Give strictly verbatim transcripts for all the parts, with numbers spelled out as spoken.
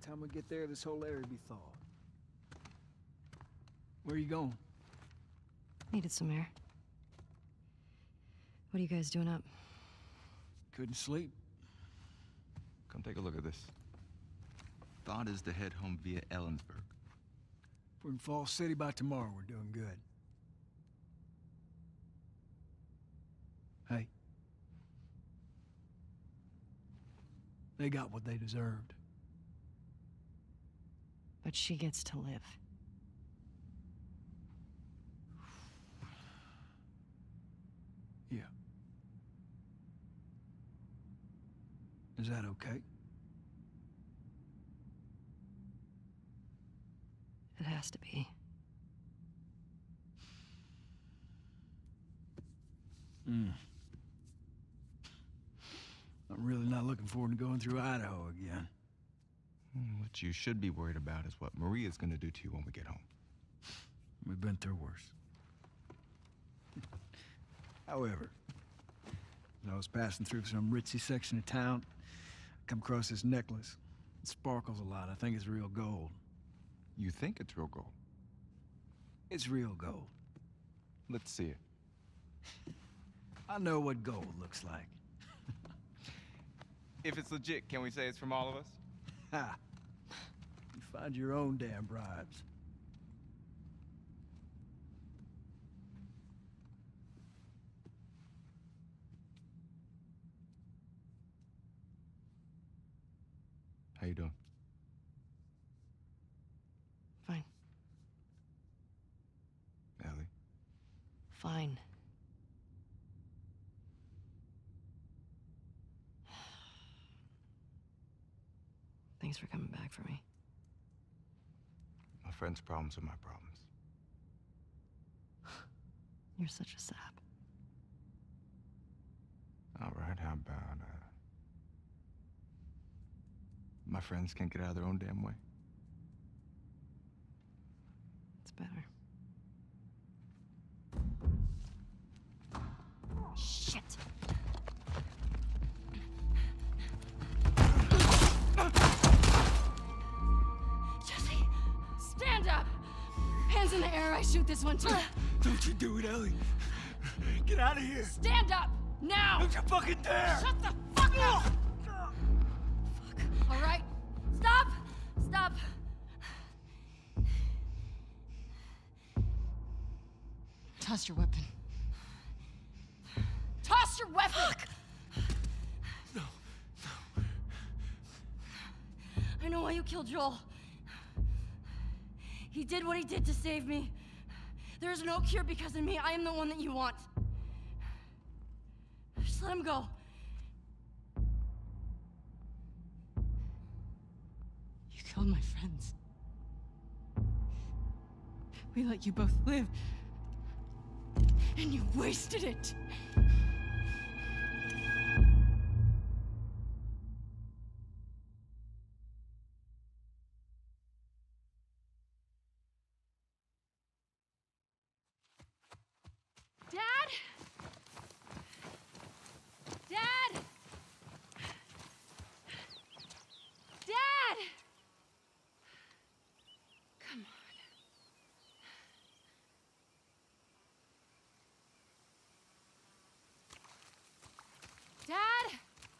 Time we get there, this whole area will be thawed. Where are you going? Needed some air. What are you guys doing up? Couldn't sleep. Come take a look at this. Thought is to head home via Ellensburg. If we're in Falls City by tomorrow, we're doing good. Hey. They got what they deserved. But she gets to live. Yeah. Is that okay? It has to be. Hmm. I'm really not looking forward to going through Idaho again. What you should be worried about is what Maria's gonna do to you when we get home. We've been through worse. However, as I was passing through some ritzy section of town, I come across this necklace. It sparkles a lot. I think it's real gold. You think it's real gold? It's real gold. Let's see it. I know what gold looks like. If it's legit, can we say it's from all of us? Ha! You find your own damn bribes. How you doing? Fine. Ellie? Fine. Thanks for coming back for me. My friend's problems are my problems. You're such a sap. All right, how about, uh... my friends can't get out of their own damn way? It's better. Shit! Jesse! Stand up! Hands in the air, I shoot this one too. Don't you do it, Ellie. Get out of here. Stand up! Now! Don't you fucking dare! Shut the fuck up! Fuck. All right. Stop! Stop! Toss your weapon. Toss your weapon! Fuck. No, no. I know why you killed Joel. He did what he did to save me. There is no cure because of me. I am the one that you want. Just let him go. You killed my friends. We let you both live. And you wasted it. Dad? Dad? Dad! Come on. Dad?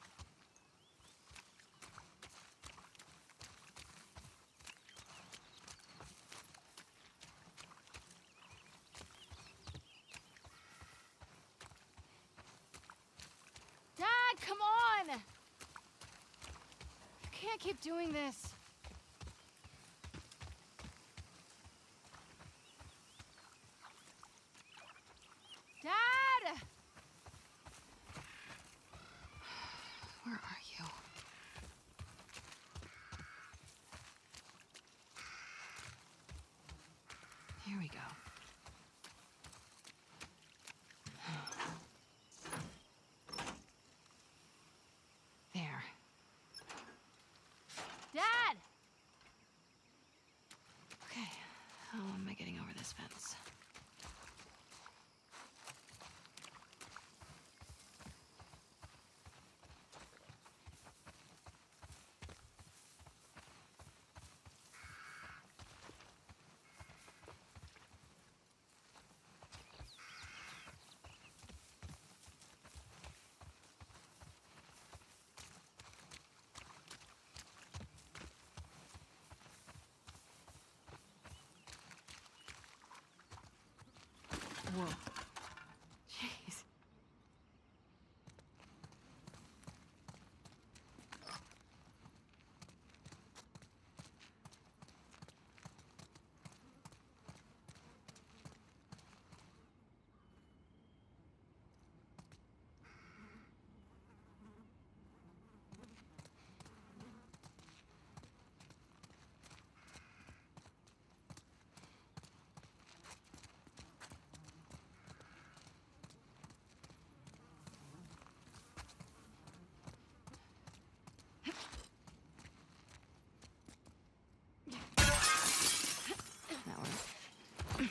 Dad, come on! You can't keep doing this. Dad! Where are you? Here we go. There. Dad! Okay, how am I getting over this fence? Whoa. Jeez. That works.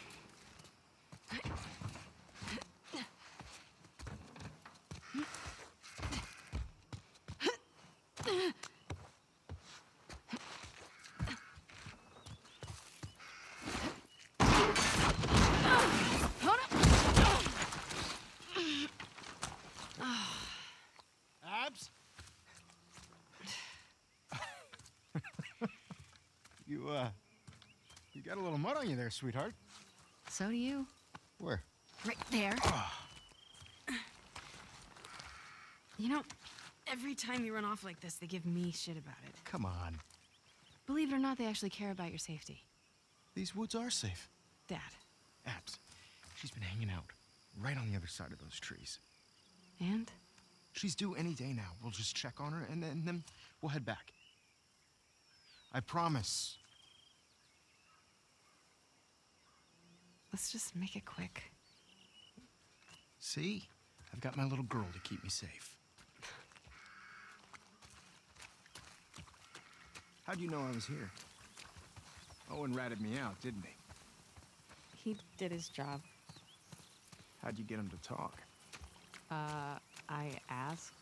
Abs? you, uh, you got a little mud on you there, sweetheart. So do you. Where? Right there. You know, every time you run off like this, they give me shit about it. Come on. Believe it or not, they actually care about your safety. These woods are safe. Dad. Abs, she's been hanging out right on the other side of those trees. And? She's due any day now. We'll just check on her, and then, and then we'll head back. I promise. Let's just make it quick. See? I've got my little girl to keep me safe. How'd you know I was here? Owen ratted me out, didn't he? He did his job. How'd you get him to talk? Uh, I asked.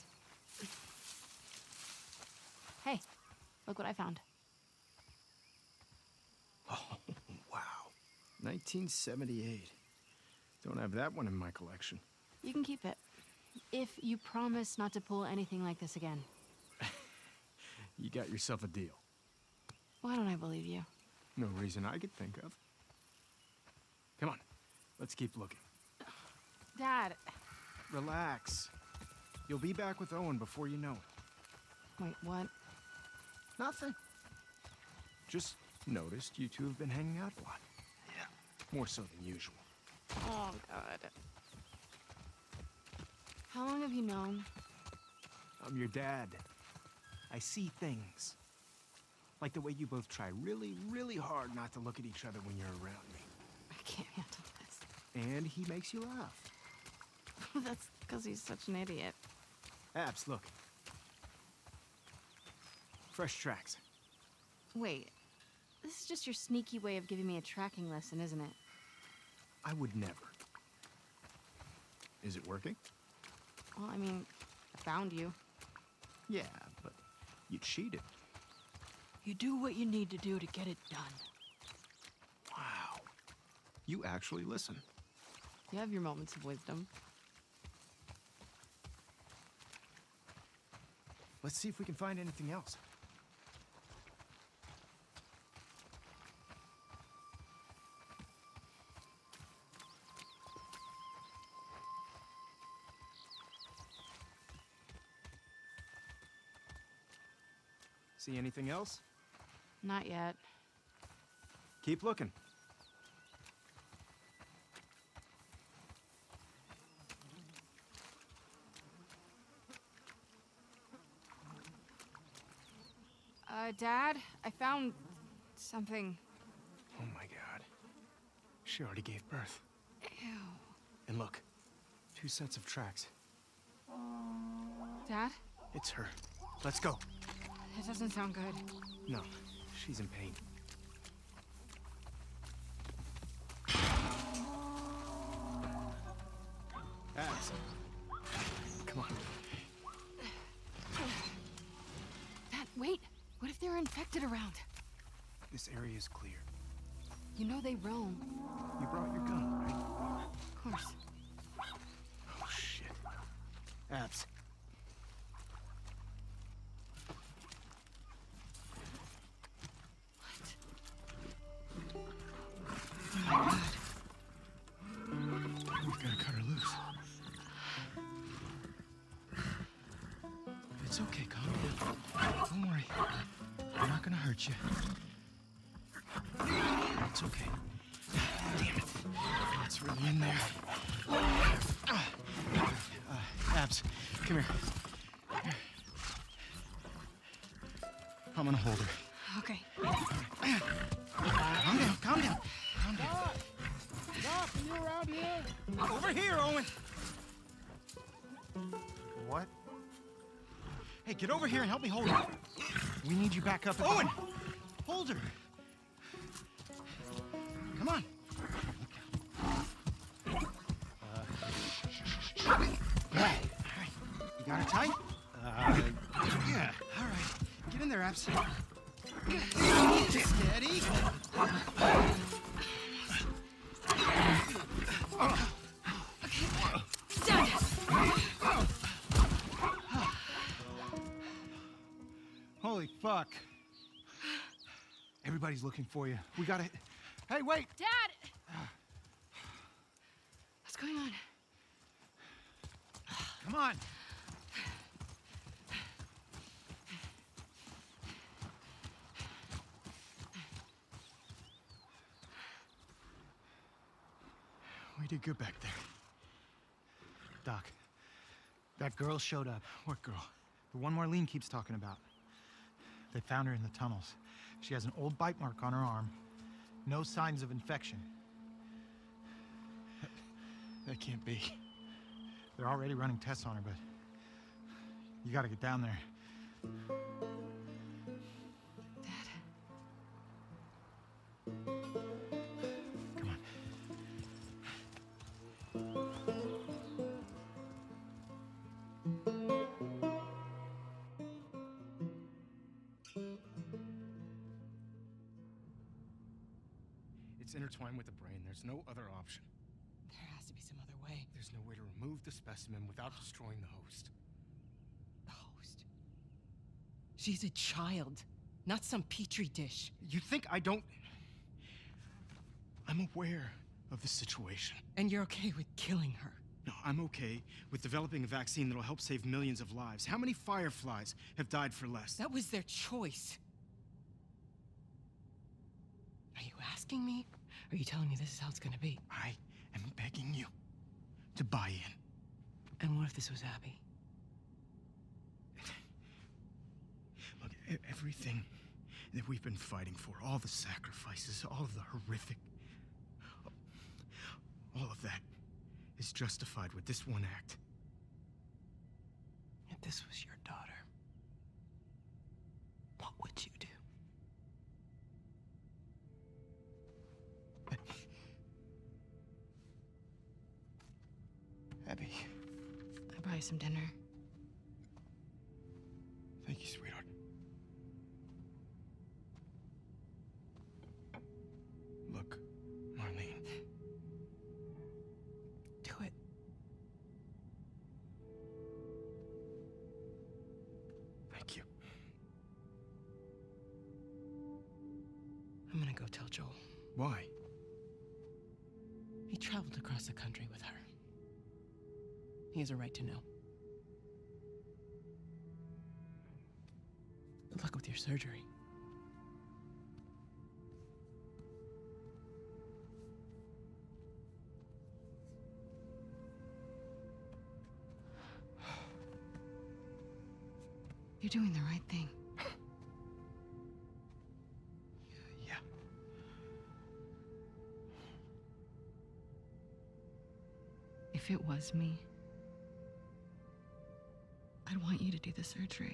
Hey, look what I found. Oh, wow. nineteen seventy-eight. Don't have that one in my collection. You can keep it. If you promise not to pull anything like this again. You got yourself a deal. Why don't I believe you? No reason I could think of. Come on, let's keep looking. Dad. Relax. You'll be back with Owen before you know it. Wait, what? Nothing. Just noticed you two have been hanging out a lot. Yeah. More so than usual. Oh, God. How long have you known? I'm your dad. I see things. Like the way you both try really, really hard not to look at each other when you're around me. I can't handle this. And he makes you laugh. That's because he's such an idiot. Abs, look. Fresh tracks. Wait, this is just your sneaky way of giving me a tracking lesson, isn't it? I would never. Is it working? Well, I mean, I found you. Yeah, but you cheated. You do what you need to do to get it done. Wow. You actually listen. You have your moments of wisdom. Let's see if we can find anything else. See anything else? Not yet. Keep looking. Uh, Dad, I found something. Oh my God. She already gave birth. Ew. And look, two sets of tracks. Dad? It's her. Let's go. It doesn't sound good. No, she's in pain. Abs. Come on. Dad, wait. What if they're infected around? This area is clear. You know they roam. You brought your gun, right? Of course. Oh, shit. Abs. What? Oh my God. It's okay, calm down. Don't worry. I'm not gonna hurt you. It's okay. Damn it. It's really in there. Uh, Abs, come here. Here. I'm gonna hold her. Okay. Calm down, calm down. Calm down. Doc! Doc, are you around here? Over here, Owen! What? Hey, get over here and help me hold her. We need you back up. Owen! Hold her! Come on. Uh, all right. You got her tight? Uh, yeah. All right. Get in there, Abs. Steady. Done. Holy fuck. Everybody's looking for you. We gotta... Hey, wait! Dad! What's going on? Come on! We did good back there. Doc, that girl showed up. What girl? The one Marlene keeps talking about. They found her in the tunnels. She has an old bite mark on her arm. No signs of infection. That, that can't be. They're already running tests on her, but you gotta get down there. Dad. Come on. It's intertwined with the brain. There's no other option. There has to be some other way. There's no way to remove the specimen without destroying the host. The host. She's a child, not some petri dish. You think I don't... I'm aware of the situation. And you're okay with killing her. No, I'm okay with developing a vaccine that'll help save millions of lives. How many fireflies have died for less? That was their choice. Are you asking me? Or are you telling me this is how it's gonna be? I am begging you to buy in. And what if this was Abby? Look, e- everything that we've been fighting for, all the sacrifices, all of the horrific... all of that is justified with this one act. If this was your daughter, what would you do? Abby, I'll buy you some dinner. thank you, sweetheart. Look, Marlene. Do it. Thank you. I'm gonna go tell Joel. Why? He traveled across the country with her. He has a right to know. Good luck with your surgery. You're doing the right thing. Yeah. If it was me, I'd want you to do the surgery.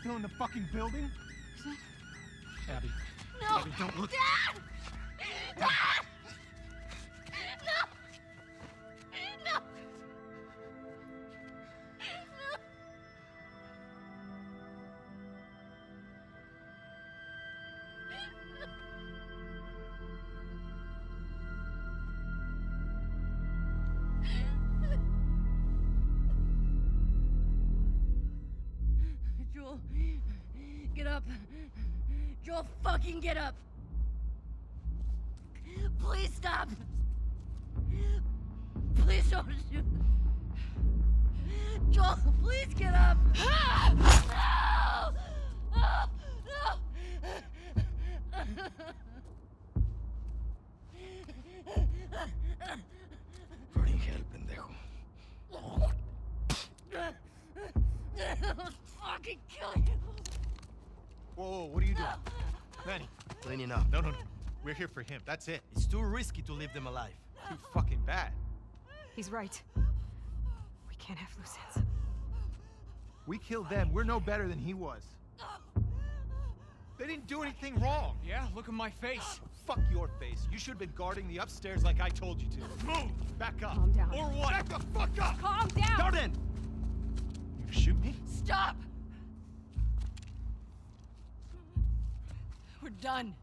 still in the fucking building? Abby. No! Abby, don't look. Dad! Dad! No! No! No! Joel, get up. Joel, fucking get up. Please stop. Please don't shoot. Joel, please get up. No! No! Burning hell, pendejo. I'll fucking kill you. Whoa, whoa, what are you doing? Manny. Cleaning up. No, no, no. We're here for him. That's it. It's too risky to leave them alive. Too fucking bad. He's right. We can't have loose ends. We killed them. We're no better than he was. They didn't do anything wrong. Yeah, look at my face. Fuck your face. You should have been guarding the upstairs like I told you to. Move! Back up. Calm down. Or what? Back the fuck up! Calm down! Jordan! You shoot me? Stop! We're done.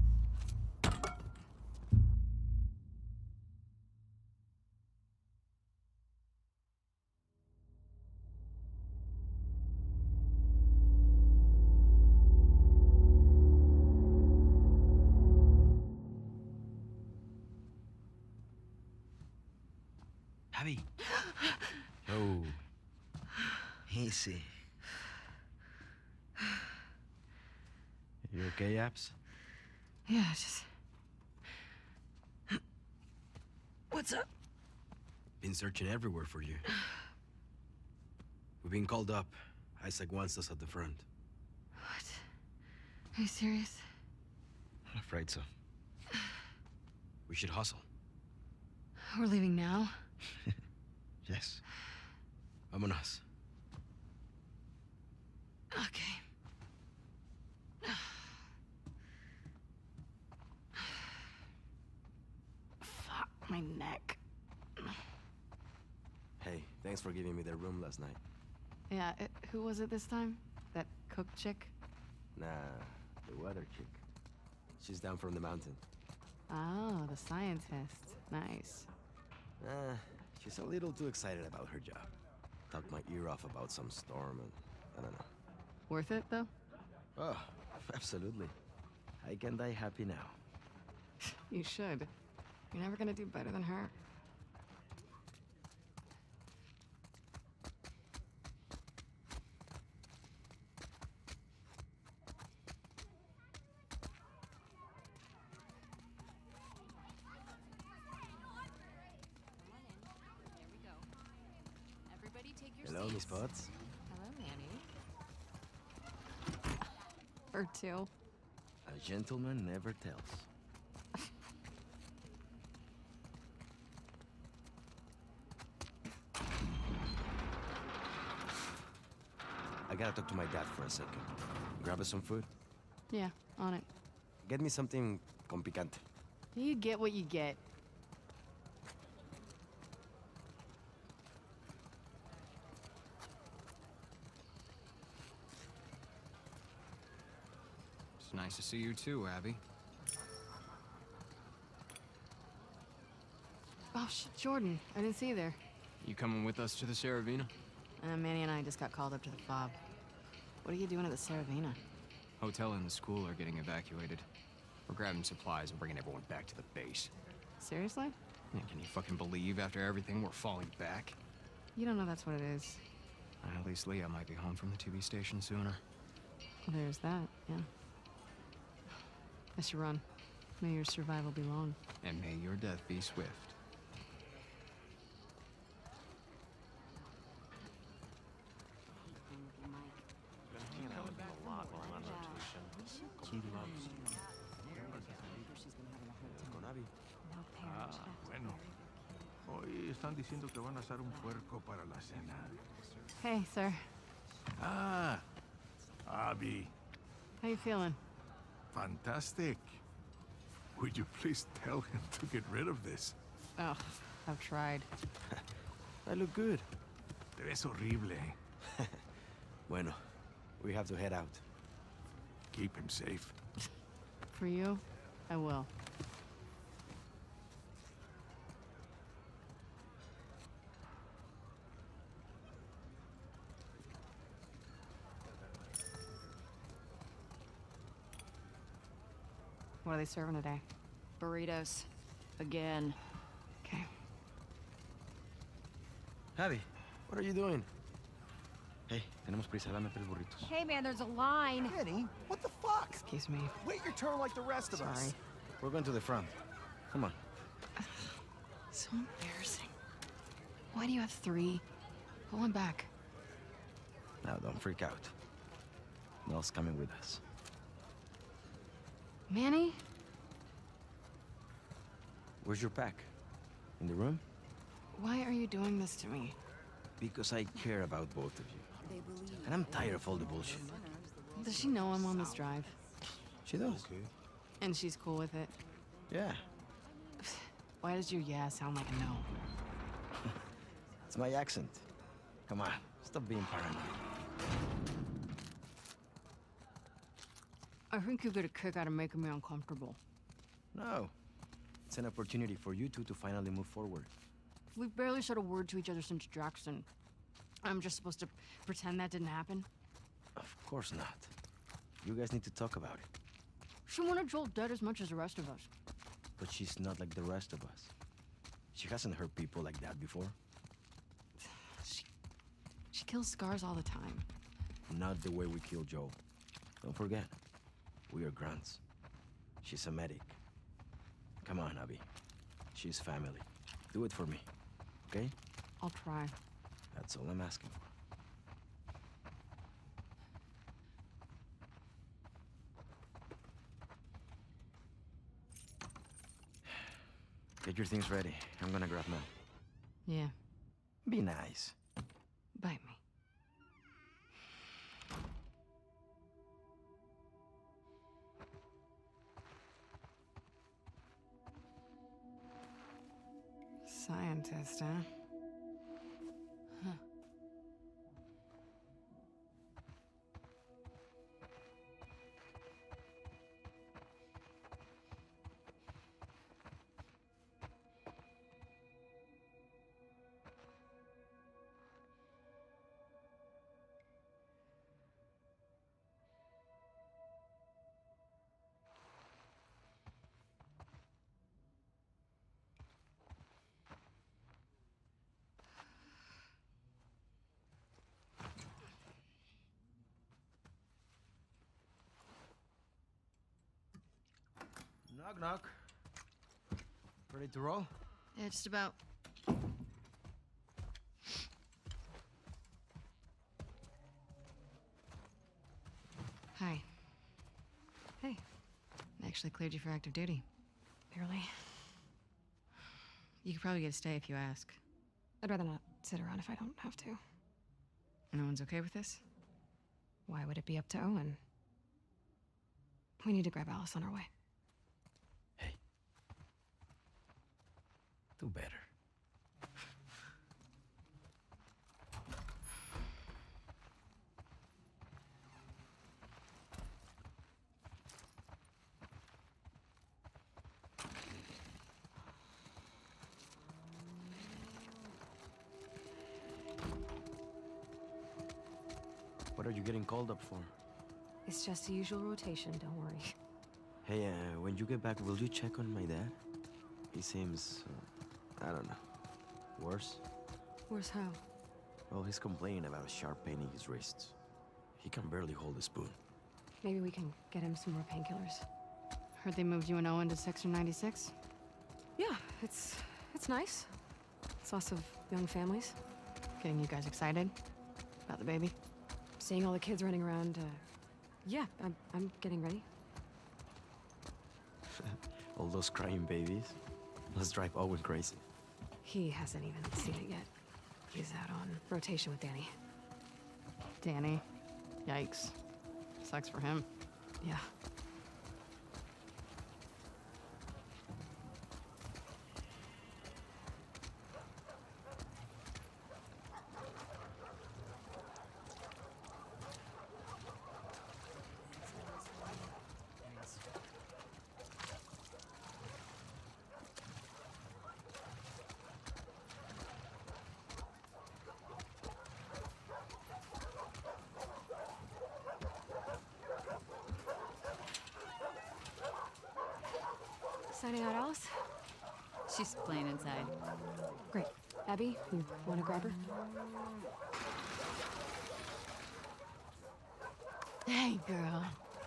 Abby. Oh. Easy. You okay, Abs? Yeah, just... What's up? Been searching everywhere for you. We've been called up. Isaac wants us at the front. What? Are you serious? I'm afraid so. We should hustle. We're leaving now? Yes. Vámonos. Okay. Fuck my neck. Hey, thanks for giving me the room last night. Yeah, it, who was it this time? That cook chick? Nah, the weather chick. She's down from the mountain. Oh, the scientist. Nice. Uh, she's a little too excited about her job. Talked my ear off about some storm and I don't know. Worth it, though? Oh, absolutely. I can die happy now. You should. You're never gonna do better than her. Hello, Miss Potts. Hello, Manny. Or two. A gentleman never tells. I gotta talk to my dad for a second. Grab us some food. Yeah, on it. Get me something con picante. You get what you get. It's nice to see you too, Abby. Oh, shit, Jordan. I didn't see you there. You coming with us to the Saravina? Uh, Manny and I just got called up to the fob. What are you doing at the Saravina? Hotel and the school are getting evacuated. We're grabbing supplies and bringing everyone back to the base. Seriously? Yeah, can you fucking believe after everything we're falling back? You don't know that's what it is. At least Leah might be home from the T V station sooner. There's that, yeah. I should run. May your survival be long. And may your death be swift. Ah, bueno. Hoy están diciendo que van a asar un puerco para la cena. Hey, sir. Ah, Abby, How you feeling? fantastic. Would you please tell him to get rid of this? Oh, I've tried. I look good. Te ves horrible. Bueno, we have to head out. Keep him safe. For you, I will. What are they serving today? Burritos. Again. Okay. Abby, what are you doing? Hey, tenemos prisa, dame tres burritos. Hey man, there's a line. Kenny, what the fuck? Excuse me. Wait your turn like the rest of us. Sorry. We're going to the front. Come on. So embarrassing. Why do you have three? Pull one back. Now, don't freak out. Mel's coming with us. Manny? Where's your pack? In the room? Why are you doing this to me? Because I care about both of you. And I'm tired of all the bullshit. Does she know I'm on this drive? She does. And she's cool with it? Yeah. Why does your yeah sound like a no? It's my accent. Come on, stop being paranoid. I think you get a kick out of making me uncomfortable. No. It's an opportunity for you two to finally move forward. We've barely said a word to each other since Jackson. I'm just supposed to pretend that didn't happen? Of course not. You guys need to talk about it. She wanted Joel dead as much as the rest of us. But she's not like the rest of us. She hasn't hurt people like that before. She... She kills scars all the time. Not the way we kill Joel. Don't forget, we are grunts. She's a medic. Come on, Abby. She's family. Do it for me, okay? I'll try. That's all I'm asking for. Get your things ready. I'm gonna grab Mel. Yeah. Be nice. Bite me. Scientist, huh? Huh. Knock, knock. Ready to roll? Yeah, just about. Hi. Hey. I actually cleared you for active duty. Barely. You could probably get a stay if you ask. I'd rather not sit around if I don't have to. No one's okay with this? Why would it be up to Owen? We need to grab Alice on our way. Hey. Do better. What are you getting called up for? It's just the usual rotation, don't worry. Hey, uh, when you get back, will you check on my dad? He seems, uh, I don't know, worse? Worse how? Well, he's complaining about a sharp pain in his wrists. He can barely hold a spoon. Maybe we can get him some more painkillers. Heard they moved you and Owen to Section ninety-six? Yeah, it's it's nice. It's lots of young families. Getting you guys excited? About the baby? Seeing all the kids running around, uh, yeah, I'm, I'm getting ready. All those crying babies. Let's drive Owen crazy. He hasn't even seen it yet. He's out on rotation with Danny. Danny. Yikes. Sucks for him. Yeah. Signing out Alice? She's playing inside. Great. Abby, you want to grab her? Hey, girl.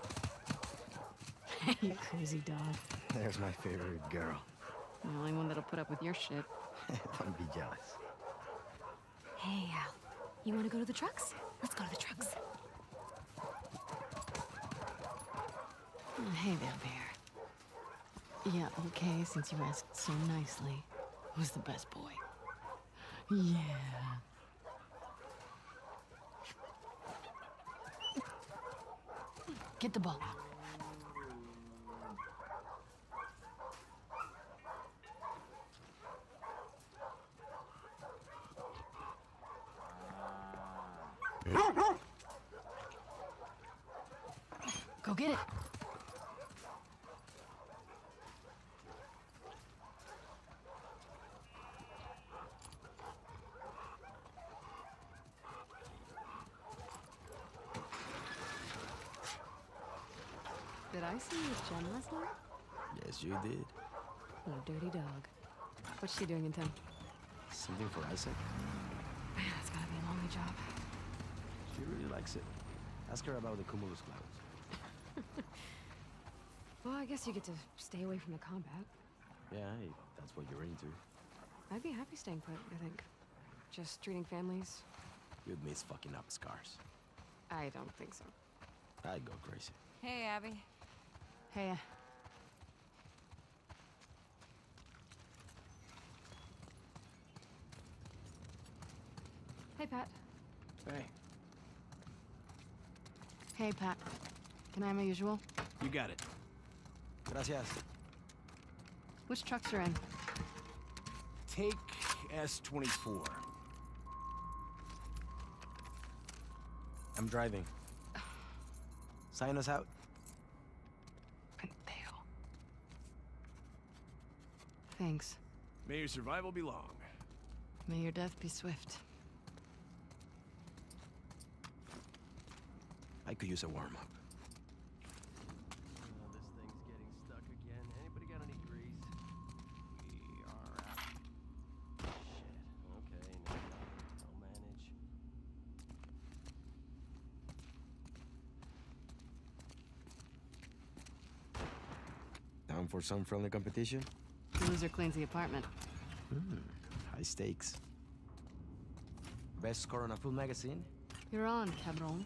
Hey, you crazy dog. There's my favorite girl. The only one that'll put up with your shit. Don't be jealous. Hey, Al. You want to go to the trucks? Let's go to the trucks. Oh, hey there, Bear. Yeah, okay, since you asked so nicely. Who's the best boy? Yeah. Get the ball. Go get it. Did I see you with Jen last night? Yes, you did. What a dirty dog. What's she doing in town? Something for Isaac? Man, that's gotta be a lonely job. She really likes it. Ask her about the cumulus clouds. Well, I guess you get to stay away from the combat. Yeah, hey, that's what you're into. I'd be happy staying put, I think. Just treating families. You'd miss fucking up scars. I don't think so. I'd go crazy. Hey, Abby. Hey, uh, Hey, Pat. Hey, Hey, Pat. Can I have my usual? you got it. Gracias. Which trucks are in? Take S twenty-four. I'm driving. Sign us out. Pendejo. Thanks. May your survival be long. May your death be swift. I could use a warm-up. This thing's getting stuck again. Anybody got any grease? We are out. Shit. Okay, no problem. I'll manage. Down for some friendly competition? The loser cleans the apartment. Hmm. High stakes. Best score on a full magazine? You're on, cabron.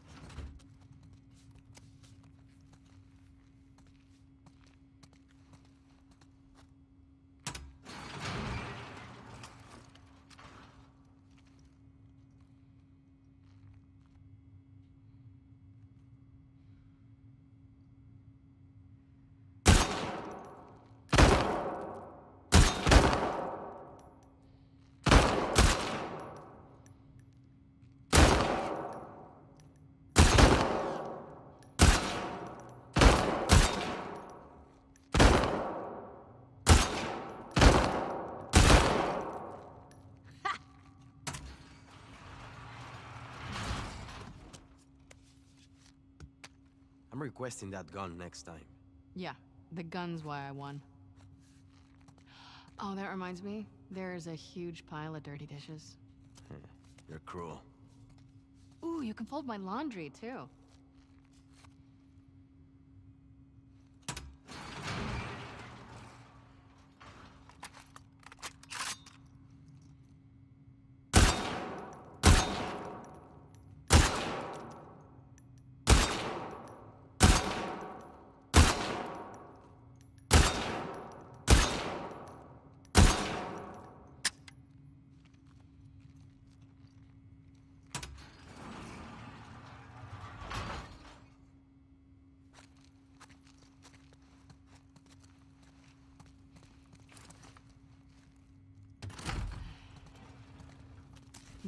I'm requesting that gun next time. Yeah, the gun's why I won. Oh, that reminds me. There's a huge pile of dirty dishes. You're cruel. Ooh, you can fold my laundry, too.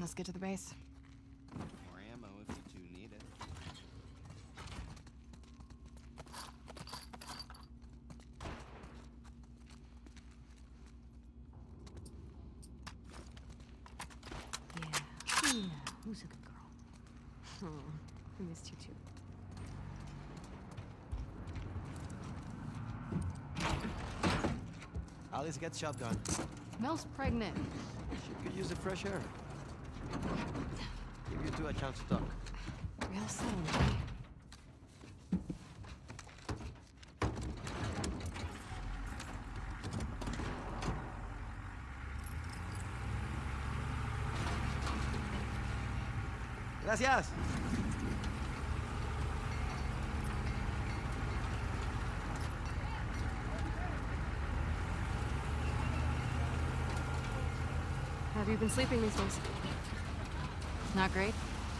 Let's get to the base. More ammo if you two need it. Yeah. Yeah. Who's a good girl? Oh, I missed you too. Alice, get shotgun. Mel's pregnant. She could use the fresh air. Give you two a chance to talk. Real soon, buddy. Gracias. Have you been sleeping these days? Not great?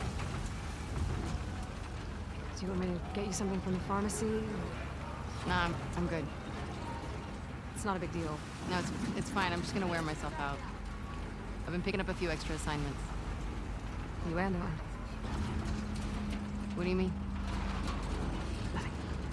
Do you want me to get you something from the pharmacy? Nah, I'm, I'm good. It's not a big deal. No, it's, it's fine. I'm just gonna wear myself out. I've been picking up a few extra assignments. You and Owen. What do you mean? Nothing.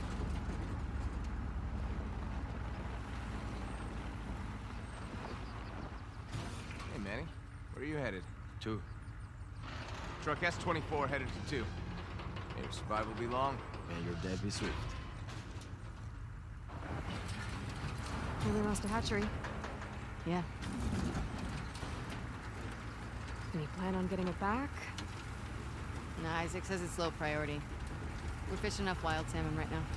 Hey, Manny. Where are you headed? Two. Truck S twenty-four headed to two. May your survival be long. May your death be swift. Really lost a hatchery. Yeah. Any plan on getting it back? No, Isaac says it's low priority. We're fishing enough wild salmon right now.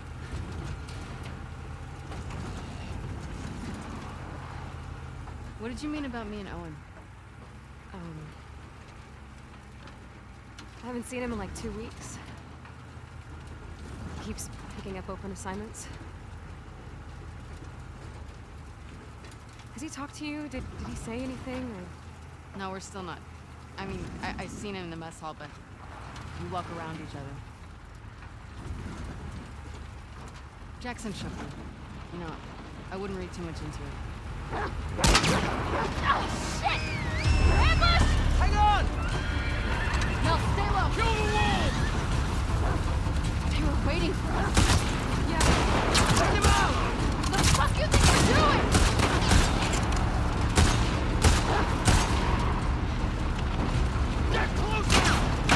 What did you mean about me and Owen? Um... I haven't seen him in like two weeks. He keeps picking up open assignments. Has he talked to you? Did, did he say anything, or...? No, we're still not. I mean, I, I seen him in the mess hall, but we walk around each other. Jackson shook me. You know, I wouldn't read too much into it. Oh, shit! Ambush! Hang on! Mel, stay low! Kill the wall! They were waiting for us. Yeah. Take him out! What the fuck do you think we're doing? Get close now!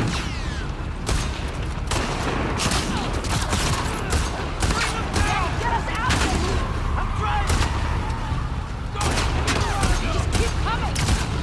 Get us out of here! I'm trying! Go! Just keep coming!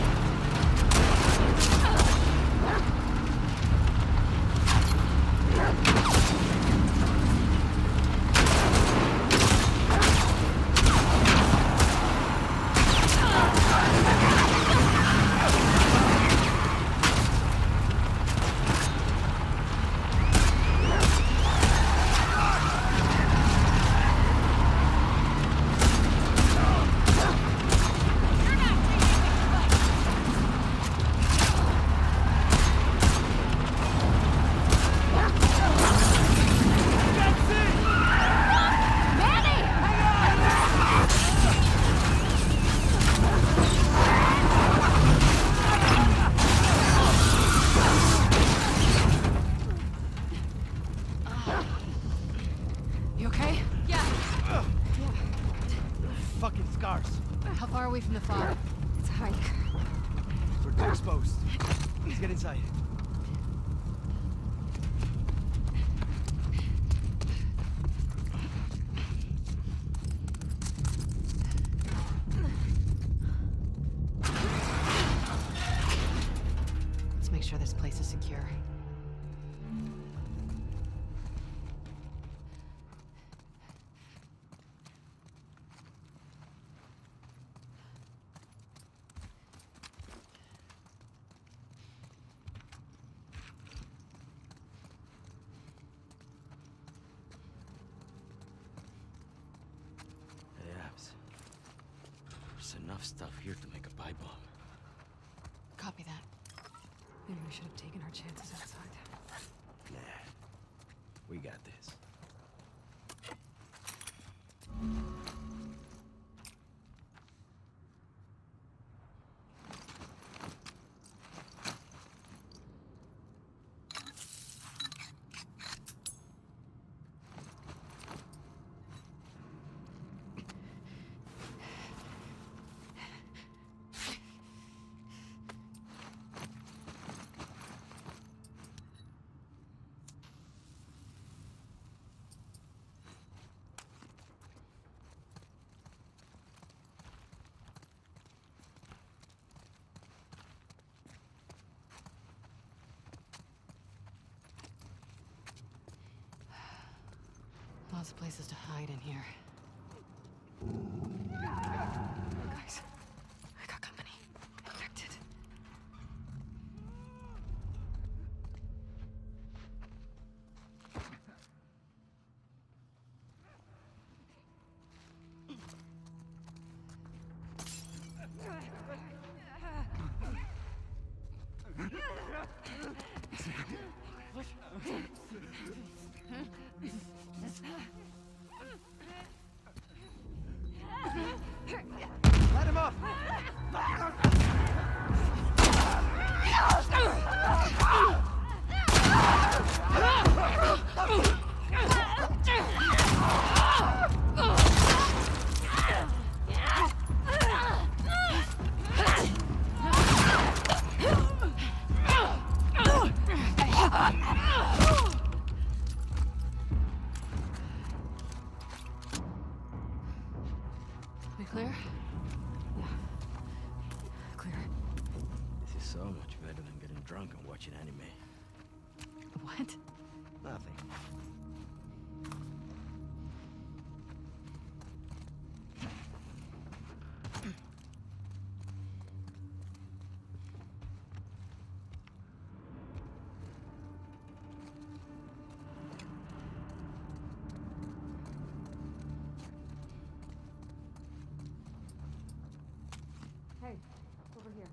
You okay? Yeah. Yeah. Fucking scars. How far are we from the fog? It's a hike. We're too exposed. Let's get inside. Let's make sure this place is secure. There's enough stuff here to make a pipe bomb. Copy that. Maybe we should have taken our chances outside. Nah. We got this. Lots of places to hide in here. Guys, I got company. Infected. Let him up! We clear? Yeah. Clear. This is so much better than getting drunk and watching anime. What? Nothing. Hey, over here.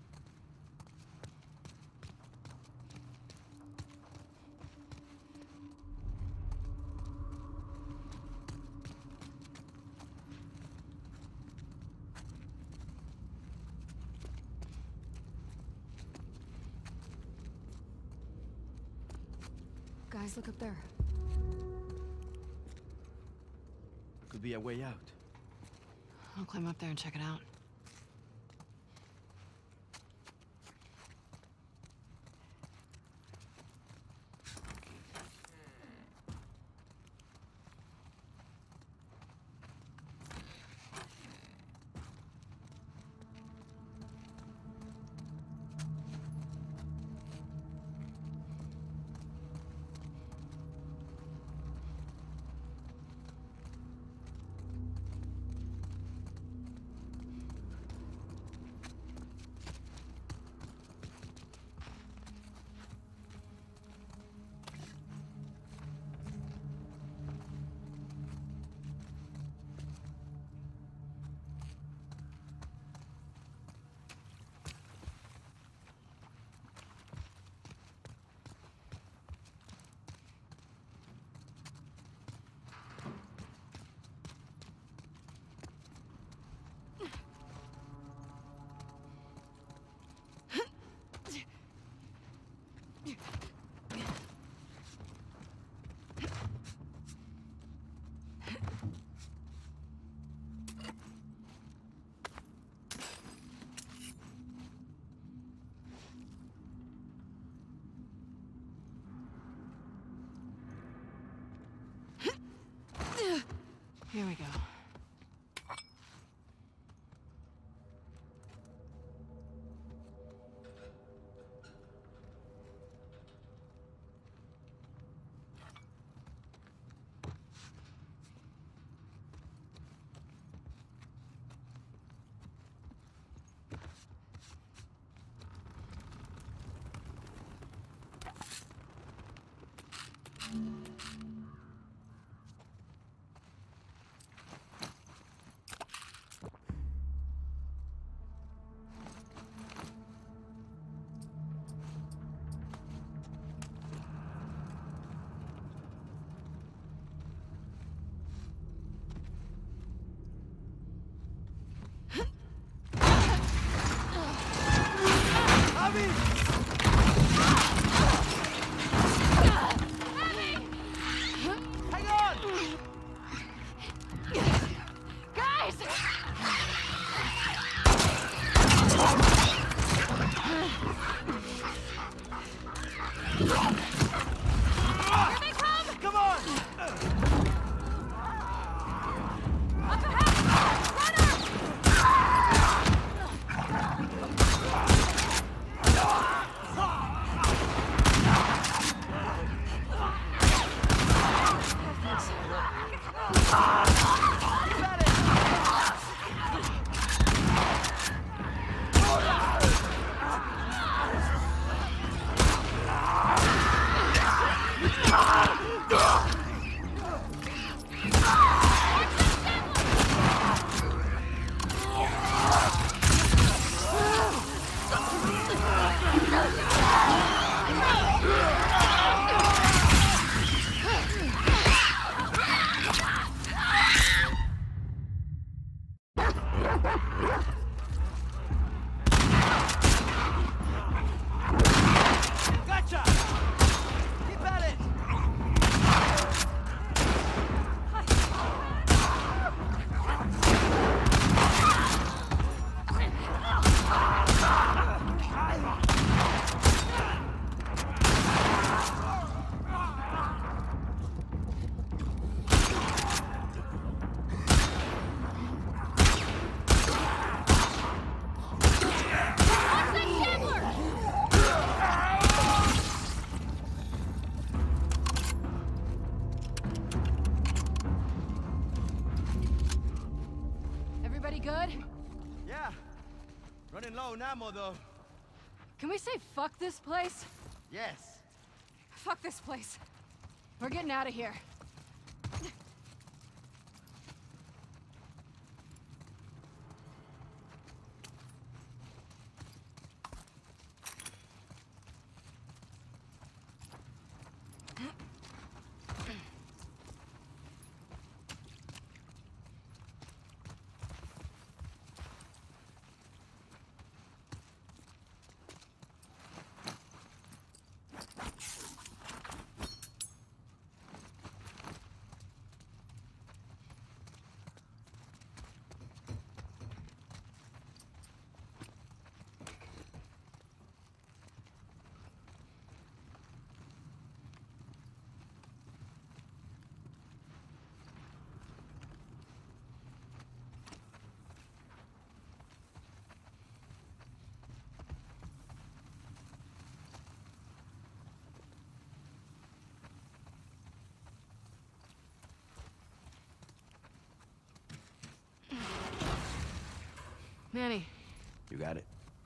Guys, look up there. Could be a way out. I'll climb up there and check it out. Here we go. Gotcha! Keep at it! Everybody good? Yeah. Running low on ammo, though. Can we say fuck this place? Yes. Fuck this place. We're getting out of here. Manny. You got it.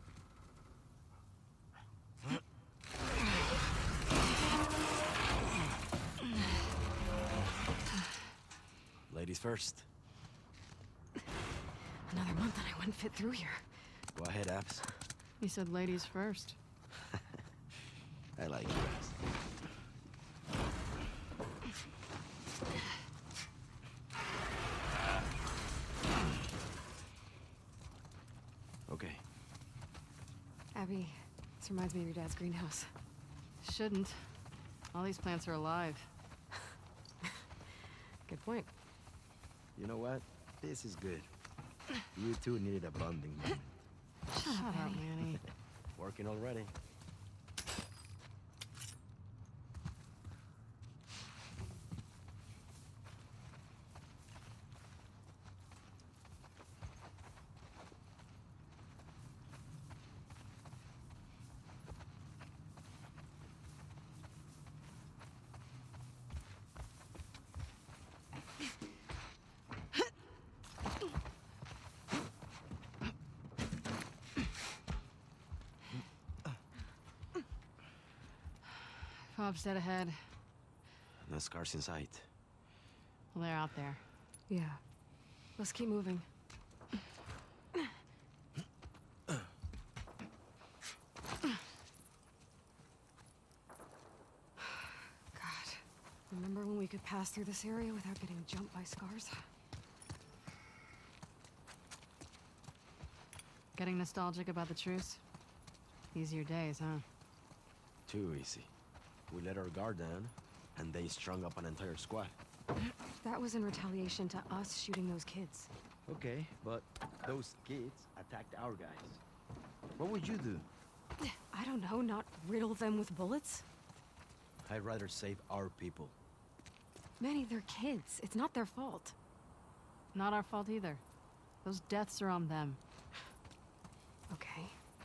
Ladies first. Another month and I wouldn't fit through here. Go ahead, Abs. You said ladies first. I like you, Abs. Okay. Abby, this reminds me of your dad's greenhouse. Shouldn't. All these plants are alive. Good point. You know what? This is good. You two needed a bonding moment. Shut up, Manny. Working already. Pop's dead ahead. No scars in sight. Well, they're out there. Yeah. Let's keep moving. God. Remember when we could pass through this area without getting jumped by scars? Getting nostalgic about the truce? Easier days, huh? Too easy. We let our guard down, and they strung up an entire squad. That was in retaliation to us shooting those kids. Okay, but those kids attacked our guys. What would you do? I don't know, not riddle them with bullets? I'd rather save our people. Manny, they're kids. It's not their fault. Not our fault either. Those deaths are on them. Okay.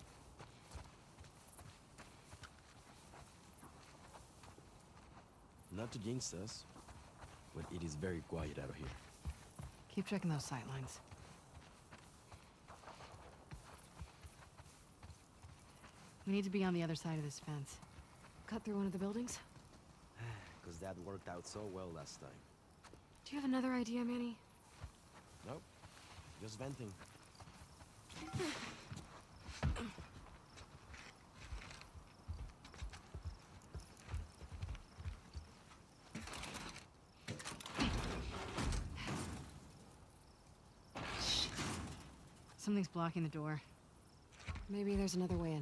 Not to jinx us, but it is very quiet out here. Keep checking those sight lines. We need to be on the other side of this fence. Cut through one of the buildings? Because that worked out so well last time. Do you have another idea, Manny? Nope. Just venting. Something's blocking the door. Maybe there's another way in.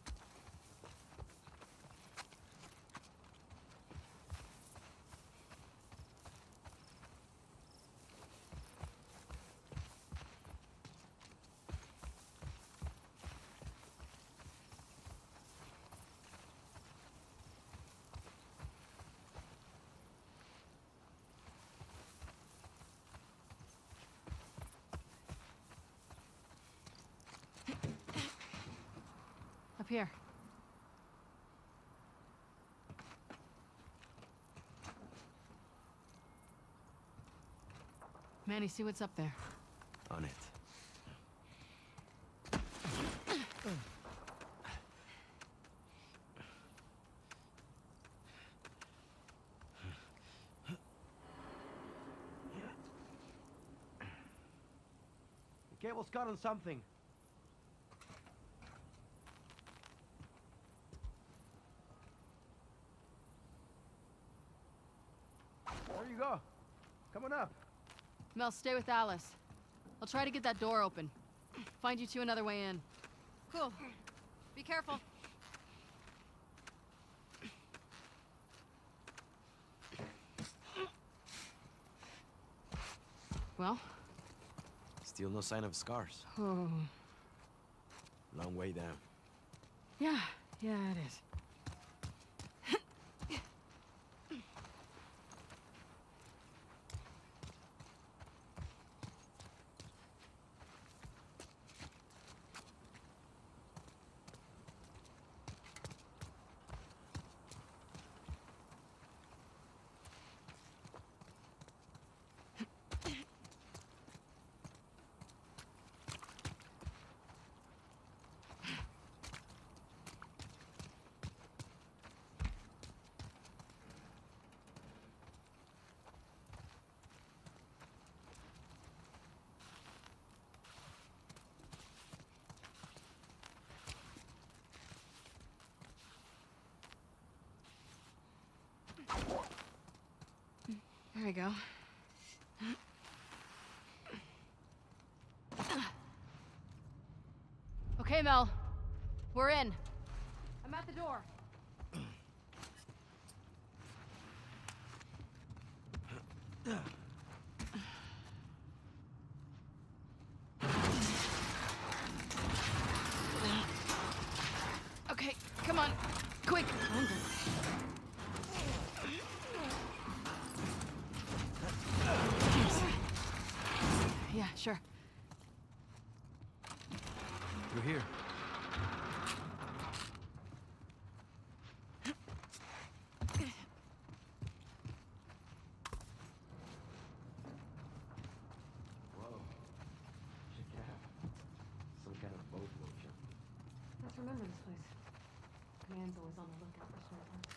Up here. Manny, see what's up there. On it. The cable's caught on something. There you go. Coming up. Mel, stay with Alice. I'll try to get that door open. Find you two another way in. Cool. Be careful. Well? Still no sign of scars. Oh. Long way down. Yeah, yeah, it is. There we go. Okay, Mel. We're in. I'm at the door. Okay, come on. Quick. Yeah, sure. You're here. Whoa. Check it out. Some kind of boat motion. Let's remember this place. Command's always on the lookout for smart ones.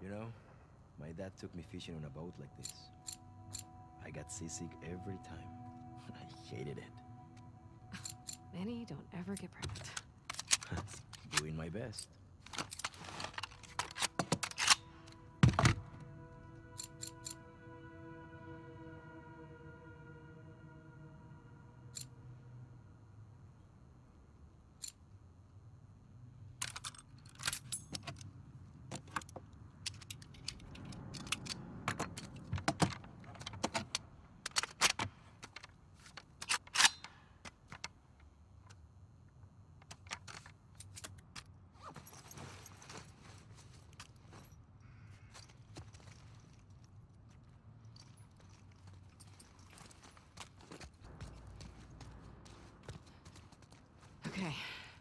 You know, my dad took me fishing on a boat like this. I got seasick every time. I hated it. Manny, don't ever get pregnant. Doing my best. Okay.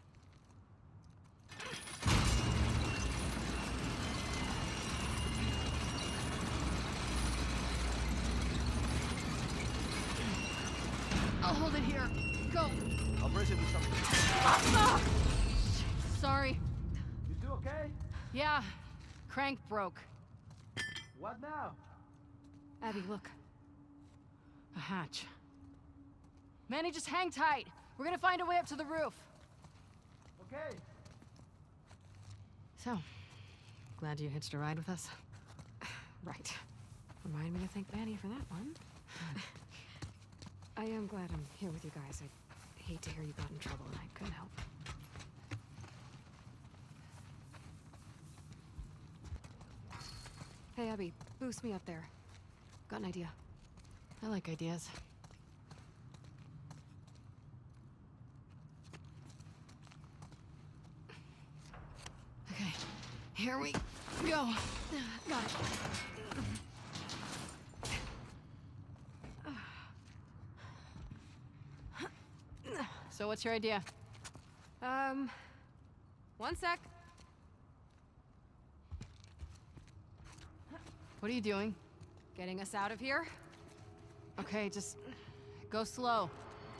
I'll hold it here. Go. I'll brace it with something. Ah! Sorry. You two okay? Yeah. Crank broke. What now? Abby, look. A hatch. Manny, just hang tight. We're gonna find a way up to the roof. Okay. So, glad you hitched a ride with us? Right. Remind me to thank Manny for that one. I am glad I'm here with you guys. I hate to hear you got in trouble and I couldn't help. Hey, Abby, boost me up there. Got an idea. I like ideas. Okay, here we go. Got it. So what's your idea? Um, one sec. What are you doing? Getting us out of here? Okay, just go slow.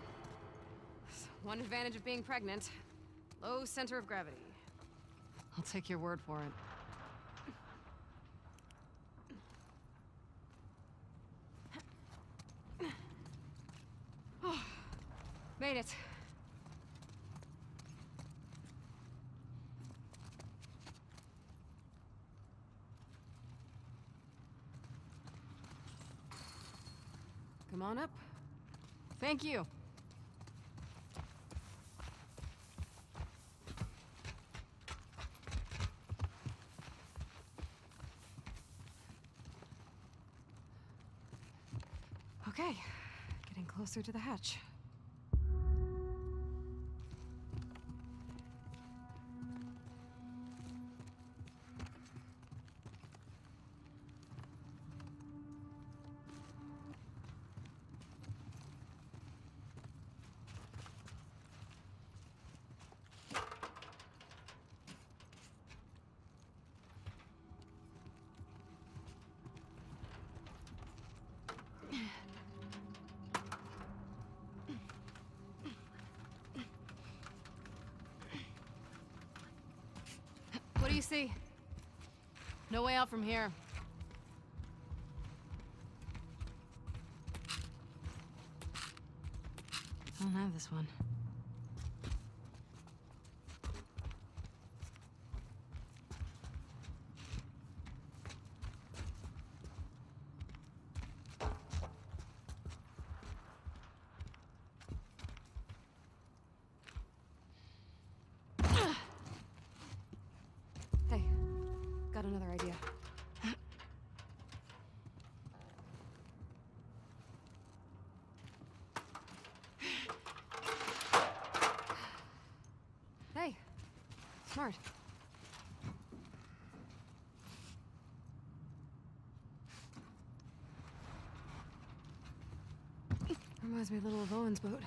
One advantage of being pregnant. Low center of gravity. I'll take your word for it. Oh, made it. Come on up. Thank you. Okay, getting closer to the hatch. What do you see? No way out from here. I don't have this one. Hey, got another idea. Hey, smart. Reminds me a little of Owen's boat.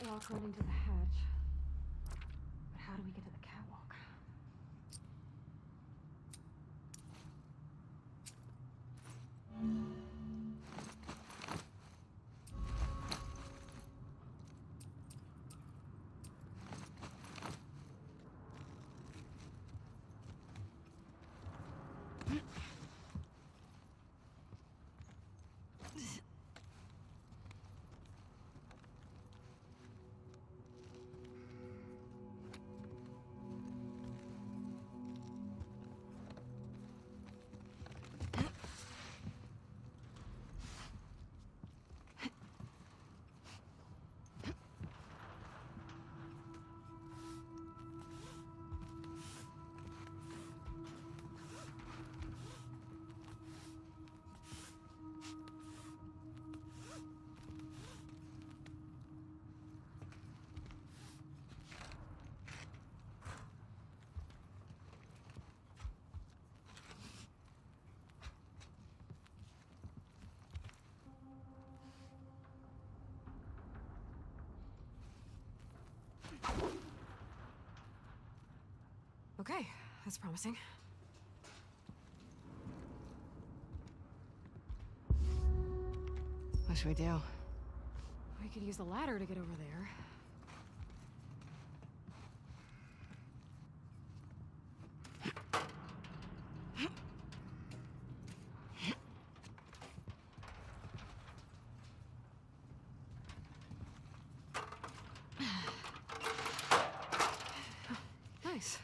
catwalk running to the hatch. But how do we get to the catwalk? Okay, that's promising. What should we do? We could use the ladder to get over there. Nice.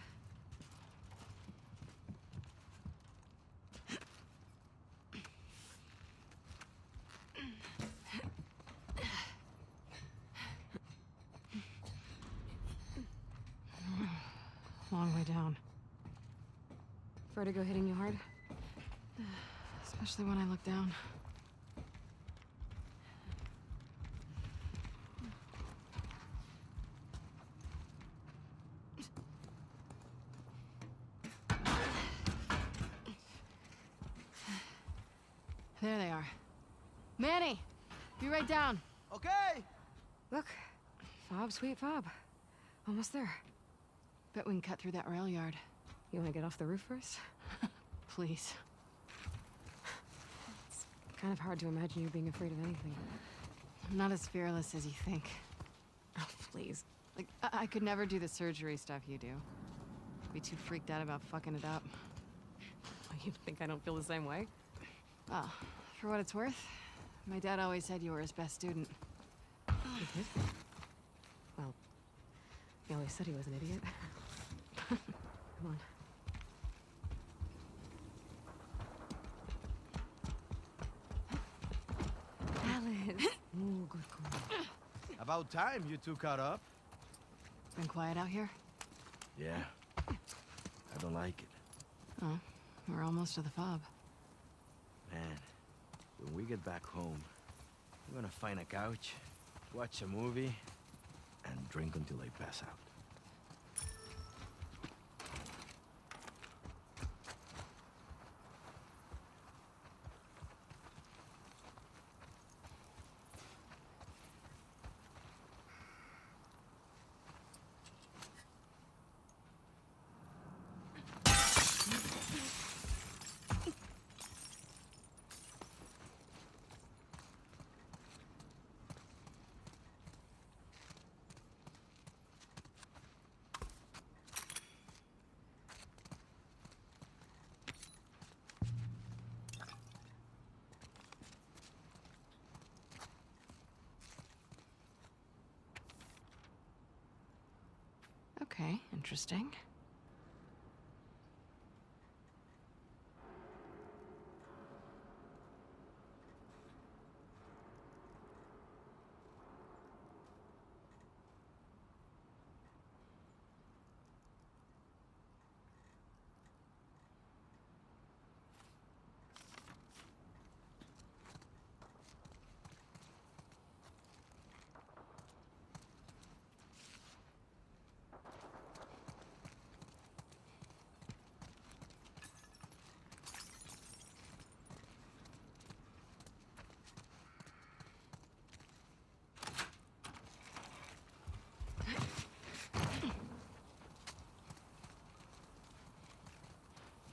Long way down. Vertigo hitting you hard? Especially when I look down. There they are. Manny! Be right down. Okay! Look. Fob, sweet fob. Almost there. Bet we can cut through that rail yard. You want to get off the roof first? Please. It's kind of hard to imagine you being afraid of anything. I'm not as fearless as you think. Oh, please. Like, I, I could never do the surgery stuff you do. Be too freaked out about fucking it up. You think I don't feel the same way? Well, for what it's worth, my dad always said you were his best student. He did? Well, he always said he was an idiot. Come on. Alice. Ooh, good girl. About time you two caught up. Been quiet out here? Yeah. I don't like it. Oh, we're almost to the fob. Man, when we get back home, we're gonna find a couch, watch a movie, and drink until I pass out. Okay, interesting.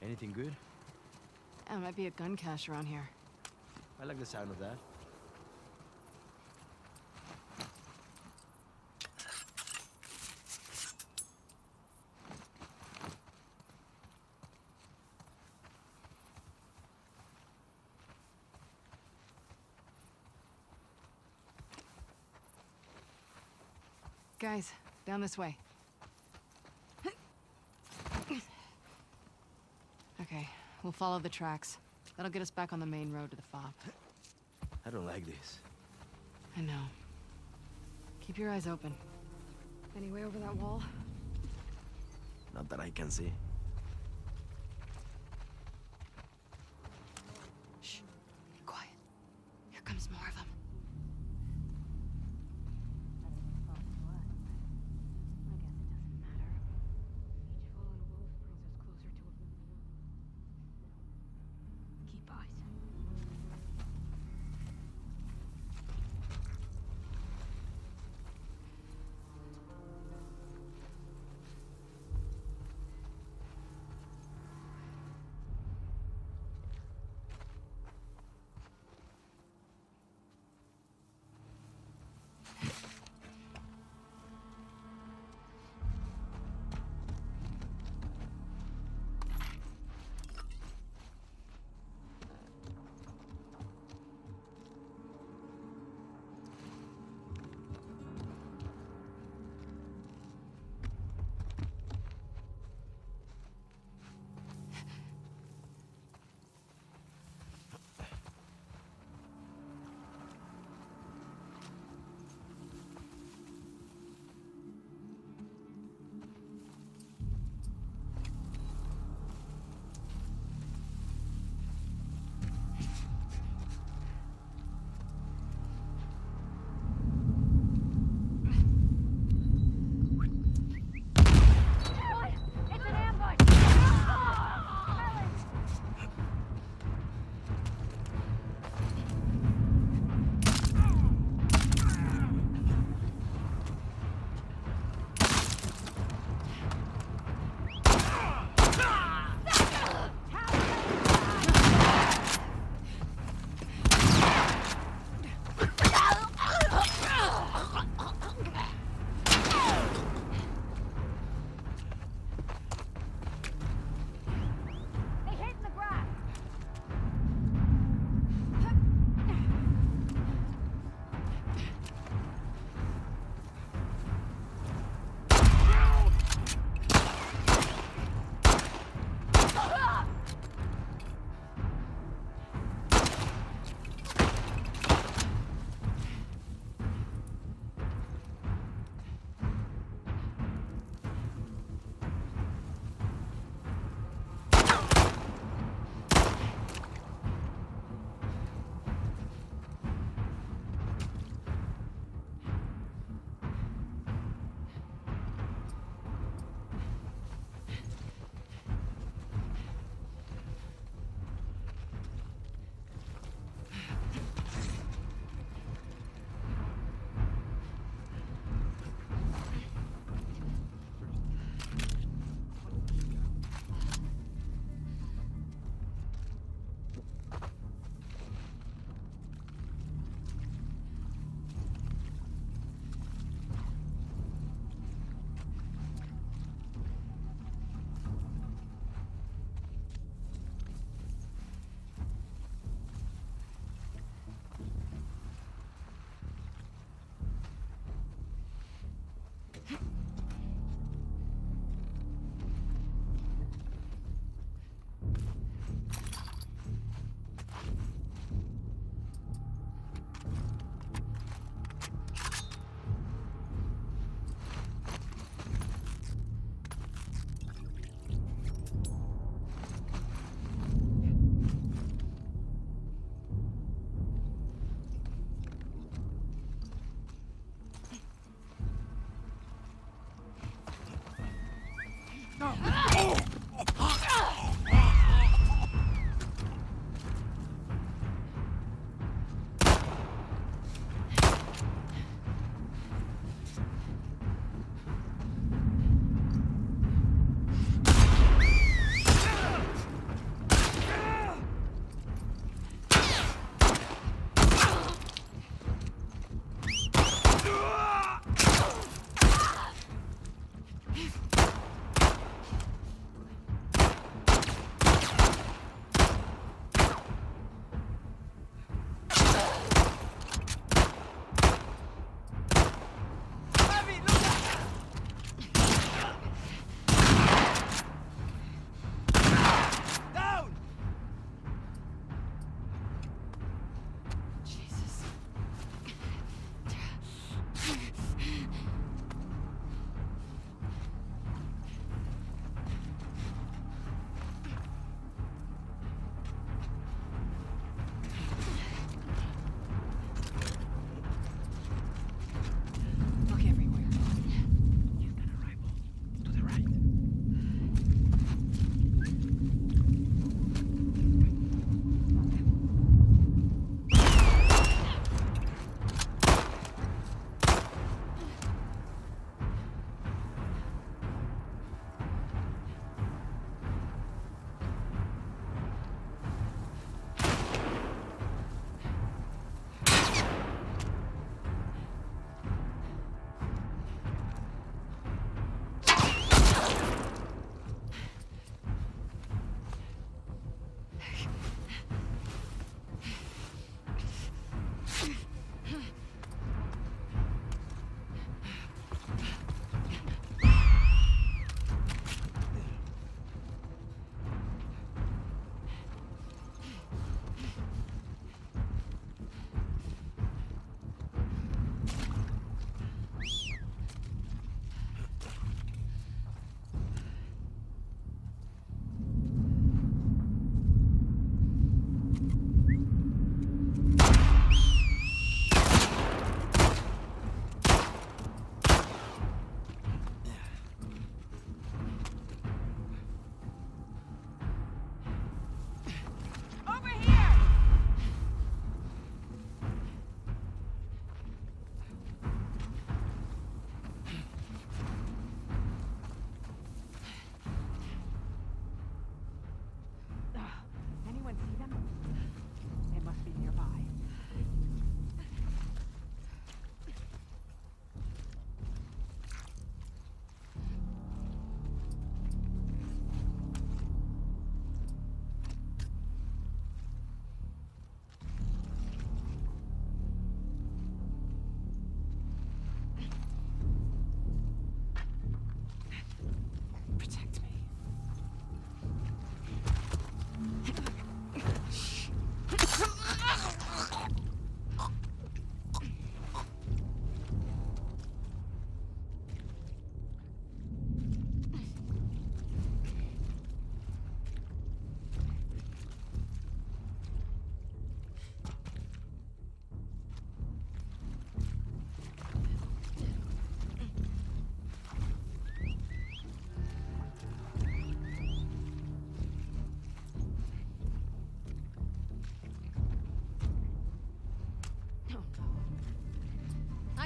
Anything good? Yeah, might be a gun cache around here. I like the sound of that. Guys, down this way. Okay, we'll follow the tracks. That'll get us back on the main road to the fob. I don't like this. I know. Keep your eyes open. Any way over that wall? Not that I can see. Shh. Be quiet. Here comes more of them.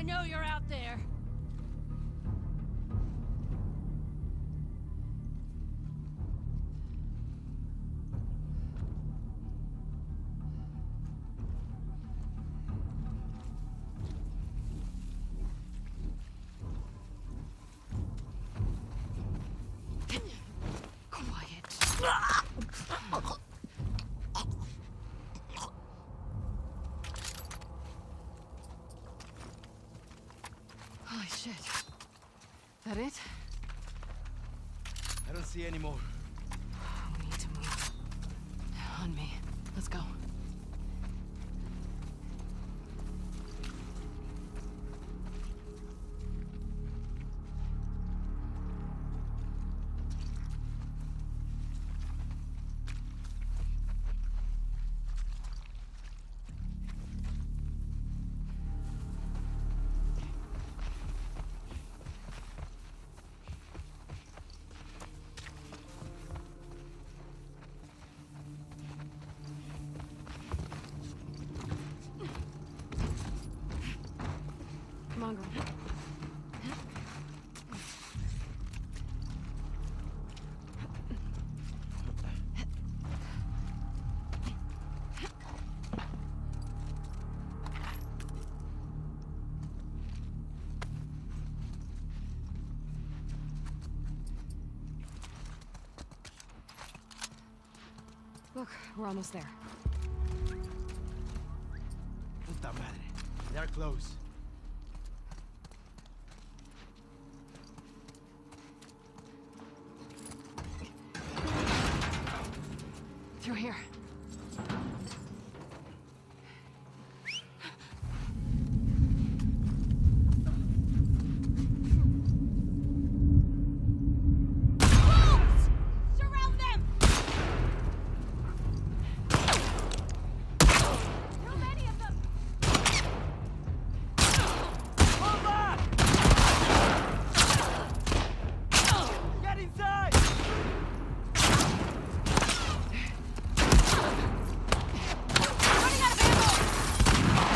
I know you're out there. Holy shit. That it? I don't see any more. We need to move. On me. Let's go. Come on, girl. Look, we're almost there. Puta madre. They're close. Through here. Surround them! Too many of them! Hold on! Get inside! Running out of ammo!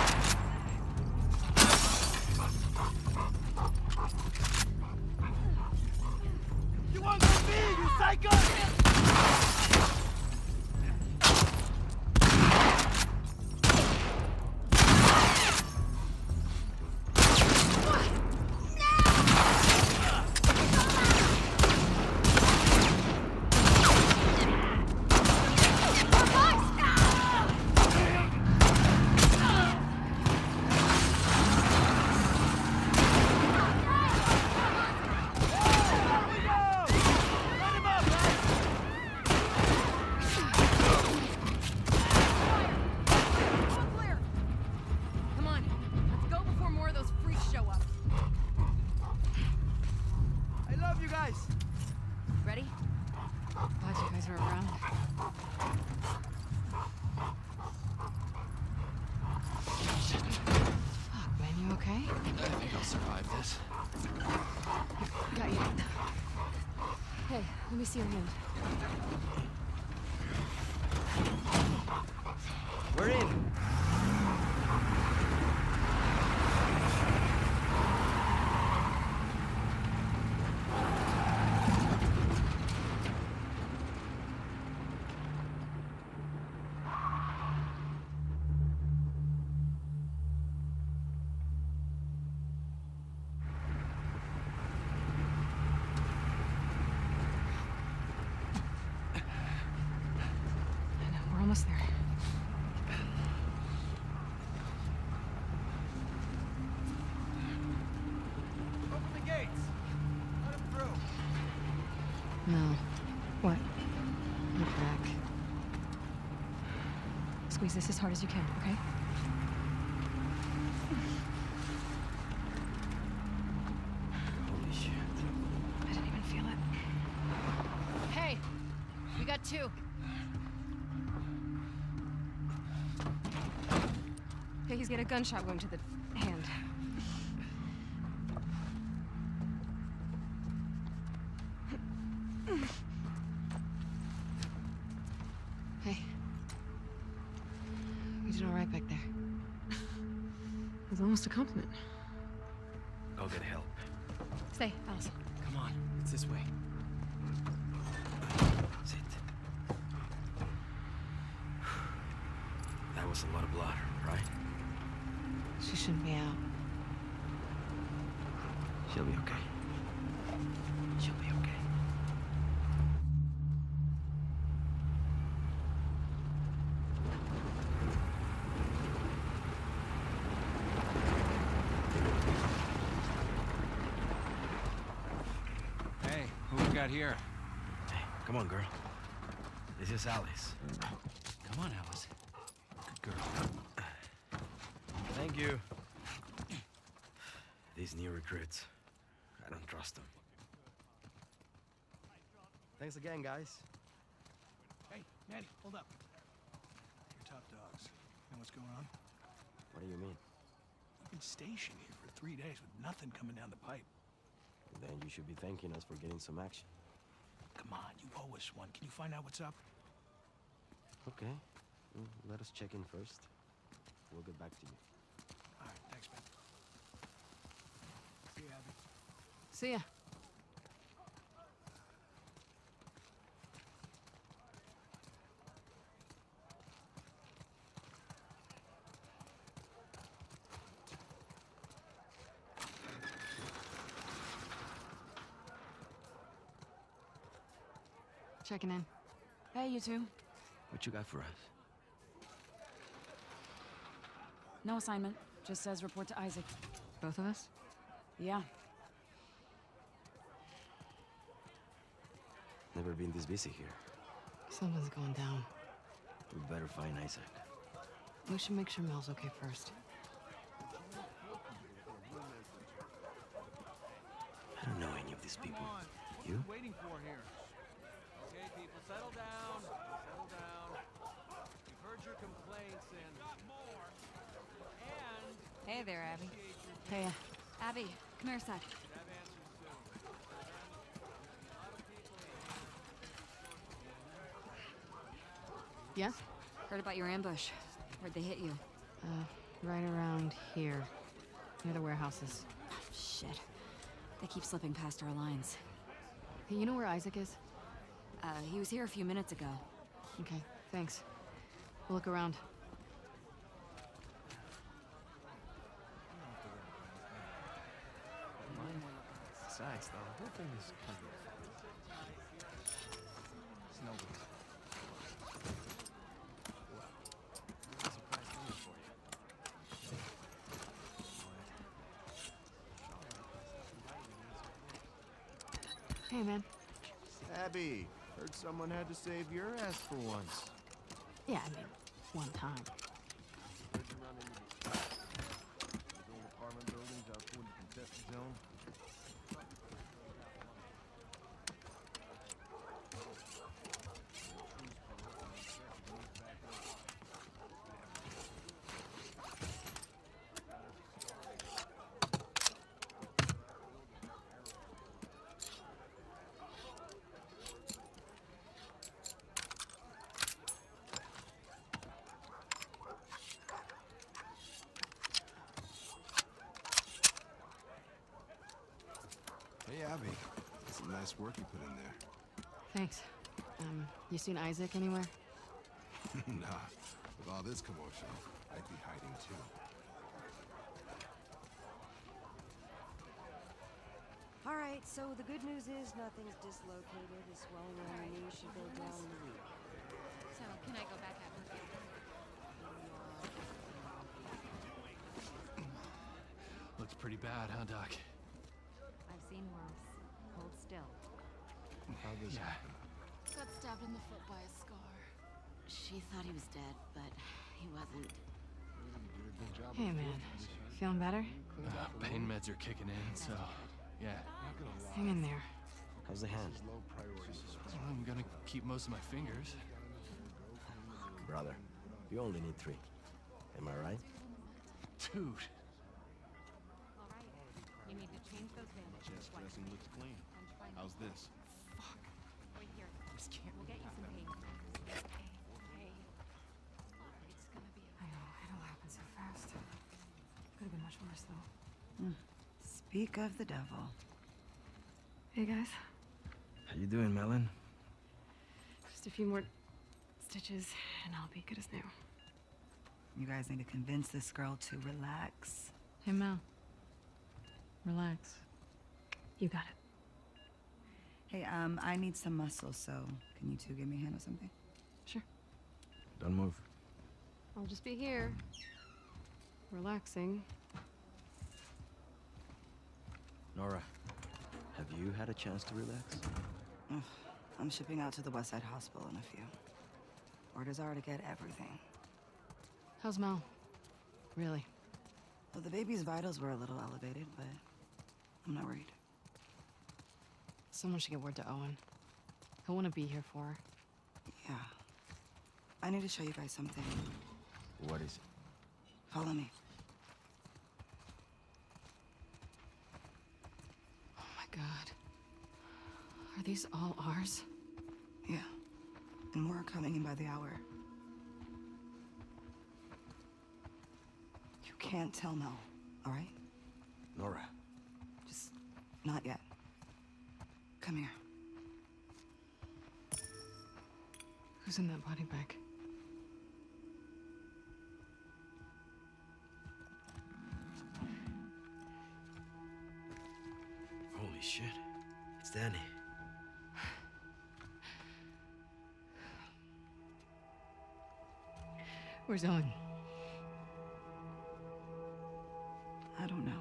You want to be, you psycho! All clear. Come on, let's go before more of those freaks show up. I love you guys! Ready? Glad you guys are around. Fuck, man, you okay? I think I'll survive this. Got you. Hey, let me see your hand. We're in. I know, we're almost there. Open the gates! Let him through! No. What? Look back. Squeeze this as hard as you can, okay? Holy shit. I didn't even feel it. Hey, we got two. Okay, he's got a gunshot wound to the hand. Hey. We did all right back there. It was almost a compliment. I'll get help. Stay, Alice. Come on, it's this way. Sit. That was a lot of blood, right? She shouldn't be out. She'll be okay. She'll be okay. Hey, who we got here? Hey, come on, girl. This is Alice. Come on, Alice. Good girl. Thank you. These new recruits, I don't trust them. Thanks again, guys. Hey, Manny, hold up. You're top dogs. Know what's going on? What do you mean? We've been stationed here for three days with nothing coming down the pipe. Then you should be thanking us for getting some action. Come on, you owe us one. Can you find out what's up? Okay. Well, let us check in first. We'll get back to you. All right, thanks, man. See you, Abby. See ya. Checking in. Hey, you two. What you got for us? No assignment. Just says report to Isaac. Both of us? Yeah. Never been this busy here. Something's going down. We better find Isaac. We should make sure Mel's okay first. I don't know any of these people. You? Waiting for here. Okay, people, settle down. Settle down. We've heard your complaints and more. And Hey there, Abby. Hey, uh, Abby, come here a sec. have answers soon. yeah? Heard about your ambush. Where'd they hit you? Uh, right around here. Near the warehouses. Shit. They keep slipping past our lines. Hey, you know where Isaac is? Uh, he was here a few minutes ago. Okay, thanks. We'll look around. Besides, though, the whole thing is kind of it's no good. Well, I'm surprised coming for you. Hey, man. Abby, heard someone had to save your ass for once. Yeah, I mean, one time. Where'd you run into these guys? Those old apartment buildings out toward the contested zone? Hey, Abby. That's some nice work you put in there. Thanks. Um, you seen Isaac anywhere? Nah. With all this commotion, I'd be hiding too. All right, so the good news is nothing's dislocated. A swelling around the knee should go down in a week. So, can I go back out with you? Looks pretty bad, huh, Doc? I've seen worse. Hold still. How'd this Yeah. happen? Got stabbed in the foot by a scar. She thought he was dead, but he wasn't. Hey, man. Feeling better? Uh, pain meds are kicking in, so yeah. Hang in there. How's the hand? Well, I'm gonna keep most of my fingers. Brother, you only need three. Am I right? Dude. All right. You need to change those bandages. Chest dressing looks clean. How's this? Wait here. We'll get you some pain. Hey, hey. It's gonna be. I know, it all happened so fast. Could have been much worse, though. Speak of the devil. Hey, guys. How you doing, Melon? Just a few more stitches, and I'll be good as new. You guys need to convince this girl to relax. Hey, Mel. Relax. You got it. Hey, um, I need some muscle, so can you two give me a hand with something? Sure. Don't move. I'll just be here. Relaxing. Nora, have you had a chance to relax? Ugh, I'm shipping out to the West Side Hospital in a few. Orders are to get everything. How's Mel? Really? Well, the baby's vitals were a little elevated, but I'm not worried. Someone should get word to Owen. He'll want to be here for her. Yeah. I need to show you guys something. What is it? Follow me. Oh my god. Are these all ours? Yeah. And more are coming in by the hour. You can't tell Mel, all right? Nora. Just not yet. Come here. Who's in that body bag? Holy shit. It's Danny. Where's Owen? I don't know.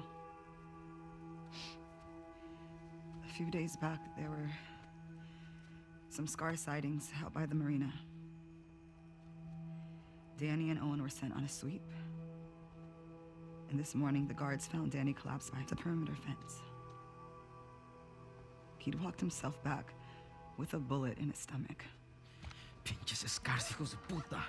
A few days back, there were some Scar sightings out by the marina. Danny and Owen were sent on a sweep. And this morning, the guards found Danny collapsed by the perimeter fence. He'd walked himself back with a bullet in his stomach. Pinches Scars, hijos de puta.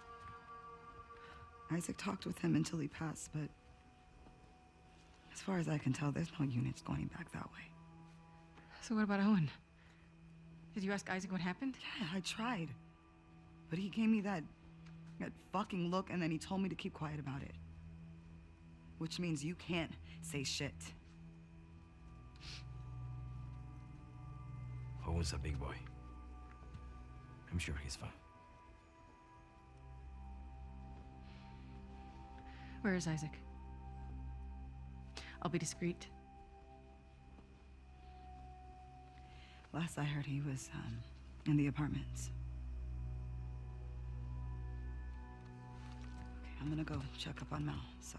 Isaac talked with him until he passed, but as far as I can tell, there's no units going back that way. So what about Owen? Did you ask Isaac what happened? Yeah, I tried. But he gave me that, that fucking look, and then he told me to keep quiet about it. Which means you can't say shit. Owen's a big boy. I'm sure he's fine. Where is Isaac? I'll be discreet. Last I heard, he was um, in the apartments. Okay, I'm gonna go check up on Mel, so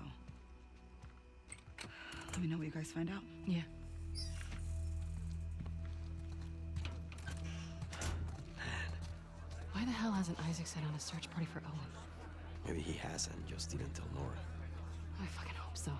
let me know what you guys find out. Yeah. Why the hell hasn't Isaac set on a search party for Owen? Maybe he has and just didn't tell Nora. I fucking hope so.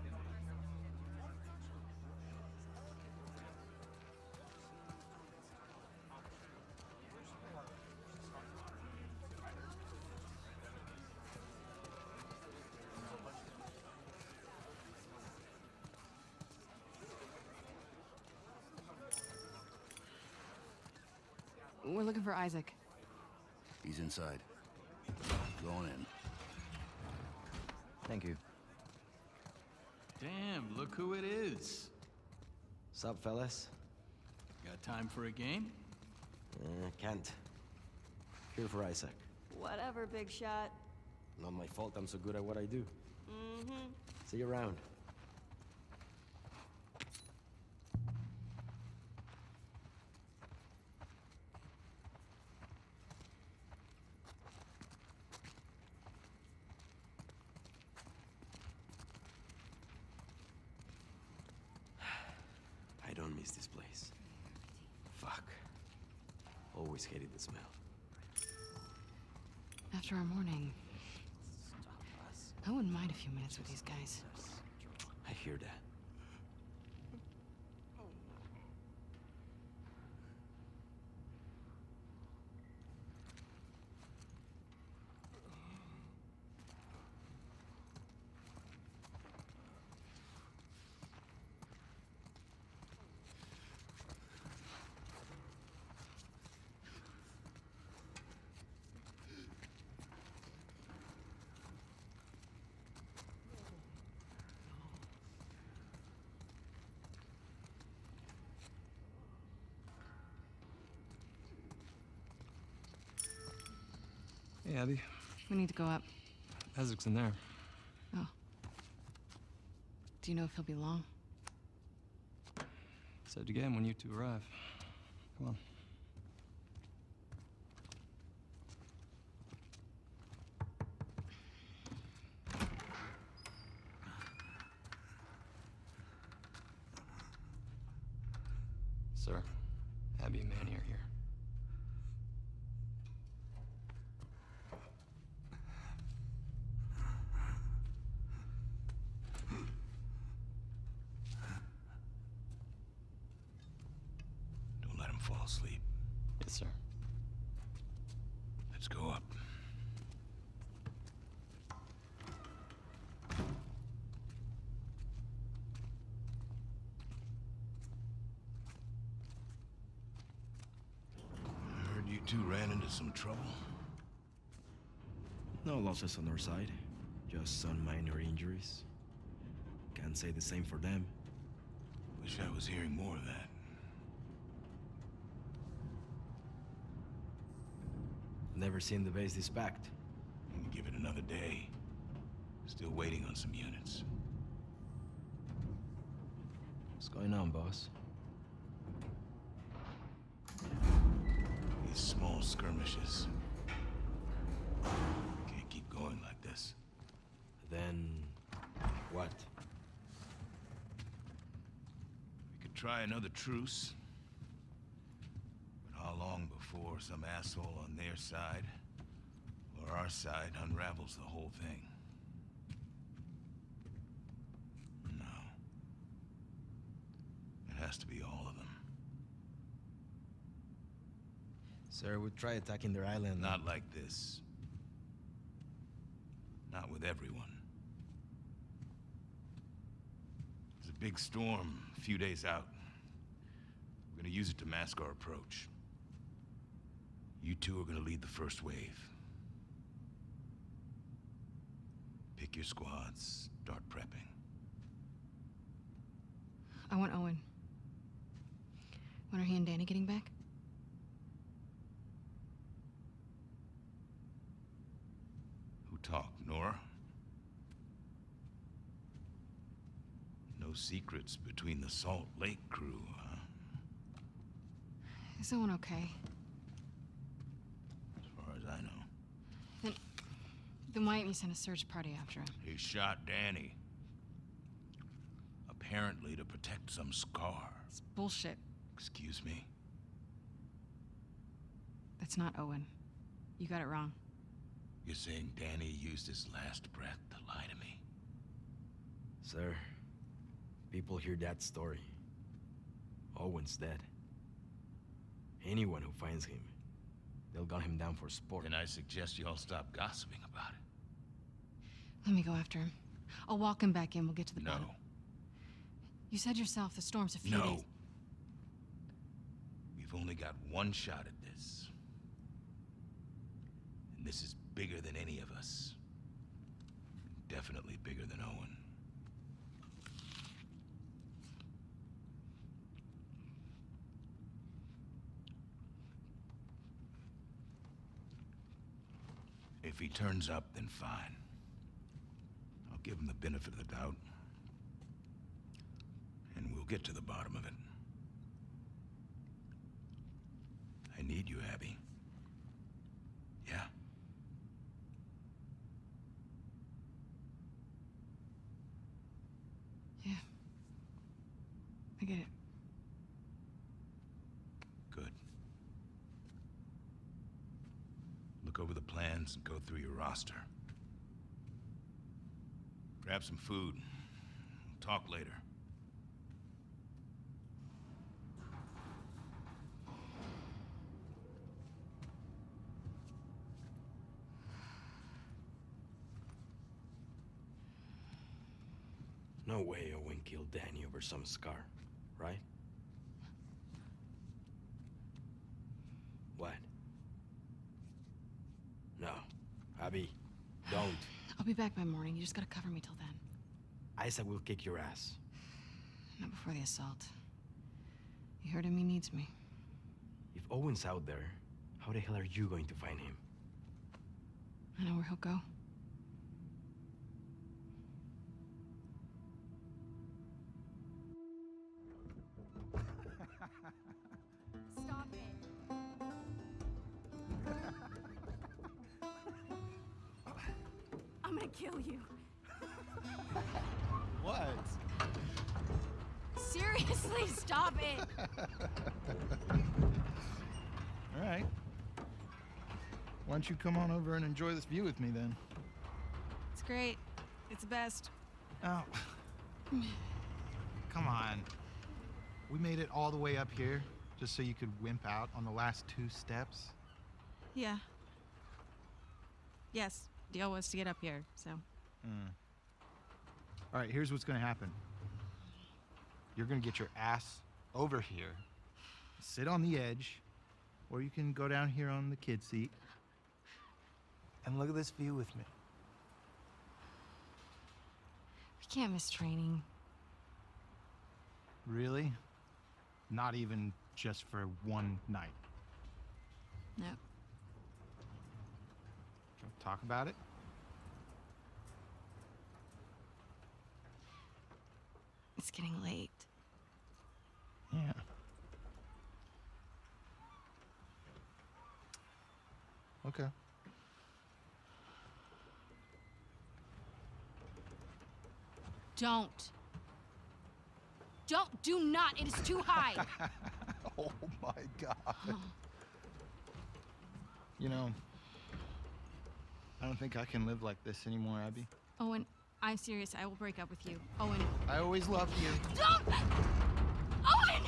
We're looking for Isaac. He's inside. Going in. Thank you. Damn, look who it is. Sup, fellas? Got time for a game? Uh, can't. Here for Isaac. Whatever, big shot. Not my fault I'm so good at what I do. Mm-hmm. See you around. I don't miss this place. Fuck. Always hated the smell. After our morning, I wouldn't mind a few minutes with these guys. I hear that. Hey, Abby. We need to go up. Isaac's in there. Oh. Do you know if he'll be long? Said to get him when you two arrive. Come on. Sir, Abby and Manny are here. Don't let him fall asleep. Yes, sir. Let's go up. I heard you two ran into some trouble. No losses on our side. Just some minor injuries. Can't say the same for them. Wish I was hearing more of that. Never seen the base this packed. Give it another day. Still waiting on some units. What's going on, boss? These small skirmishes. Can't keep going like this. Then... what? We could try another truce. But how long before some asshole on their side or our side unravels the whole thing? No. It has to be all of them. Sir, we try attacking their island. Not like this. Not with everyone. There's a big storm a few days out. We're gonna use it to mask our approach. You two are gonna lead the first wave. Pick your squads, start prepping. I want Owen. When are he and Danny getting back? Who talked, Nora? No secrets between the Salt Lake crew, huh? Is Owen okay? As far as I know. Then... Then why didn't you send a search party after him? He shot Danny. Apparently to protect some scar. It's bullshit. Excuse me? That's not Owen. You got it wrong. You're saying Danny used his last breath to lie to me? Sir, people hear that story. Owen's dead. Anyone who finds him, they'll gun him down for sport. Then I suggest you all stop gossiping about it. Let me go after him. I'll walk him back in. We'll get to the No. bottom. You said yourself the storm's a few No. days. We've only got one shot at this. And this is bigger than any of us. Definitely bigger than Owen. If he turns up, then fine. I'll give him the benefit of the doubt. And we'll get to the bottom of it. I need you, Abby. Yeah? Yeah. I get it. Good. Look over the plans and go through your roster. Grab some food. We'll talk later. No way Owen killed Danny over some scar, right? What? No. Abby, don't. I'll be back by morning. You just gotta cover me till then. Isaac will kick your ass. Not before the assault. You heard him, he needs me. If Owen's out there, how the hell are you going to find him? I know where he'll go. Stop it. I'm gonna kill you. What? Seriously, stop it. All right. Why don't you come on over and enjoy this view with me then? It's great. It's the best. Oh. Come on. We made it all the way up here just so you could wimp out on the last two steps? Yeah. Yes, deal was to get up here, so. Mm. All right, here's what's gonna happen. You're gonna get your ass over here, sit on the edge, or you can go down here on the kid seat and look at this view with me. We can't miss training. Really? Not even just for one night? No. Talk about it? It's getting late. Yeah. Okay. Don't. Don't. Do not. It is too high. Oh my God. You know, I don't think I can live like this anymore, Abby. Owen, I'm serious. I will break up with you. Owen. I always loved you. Don't! Owen!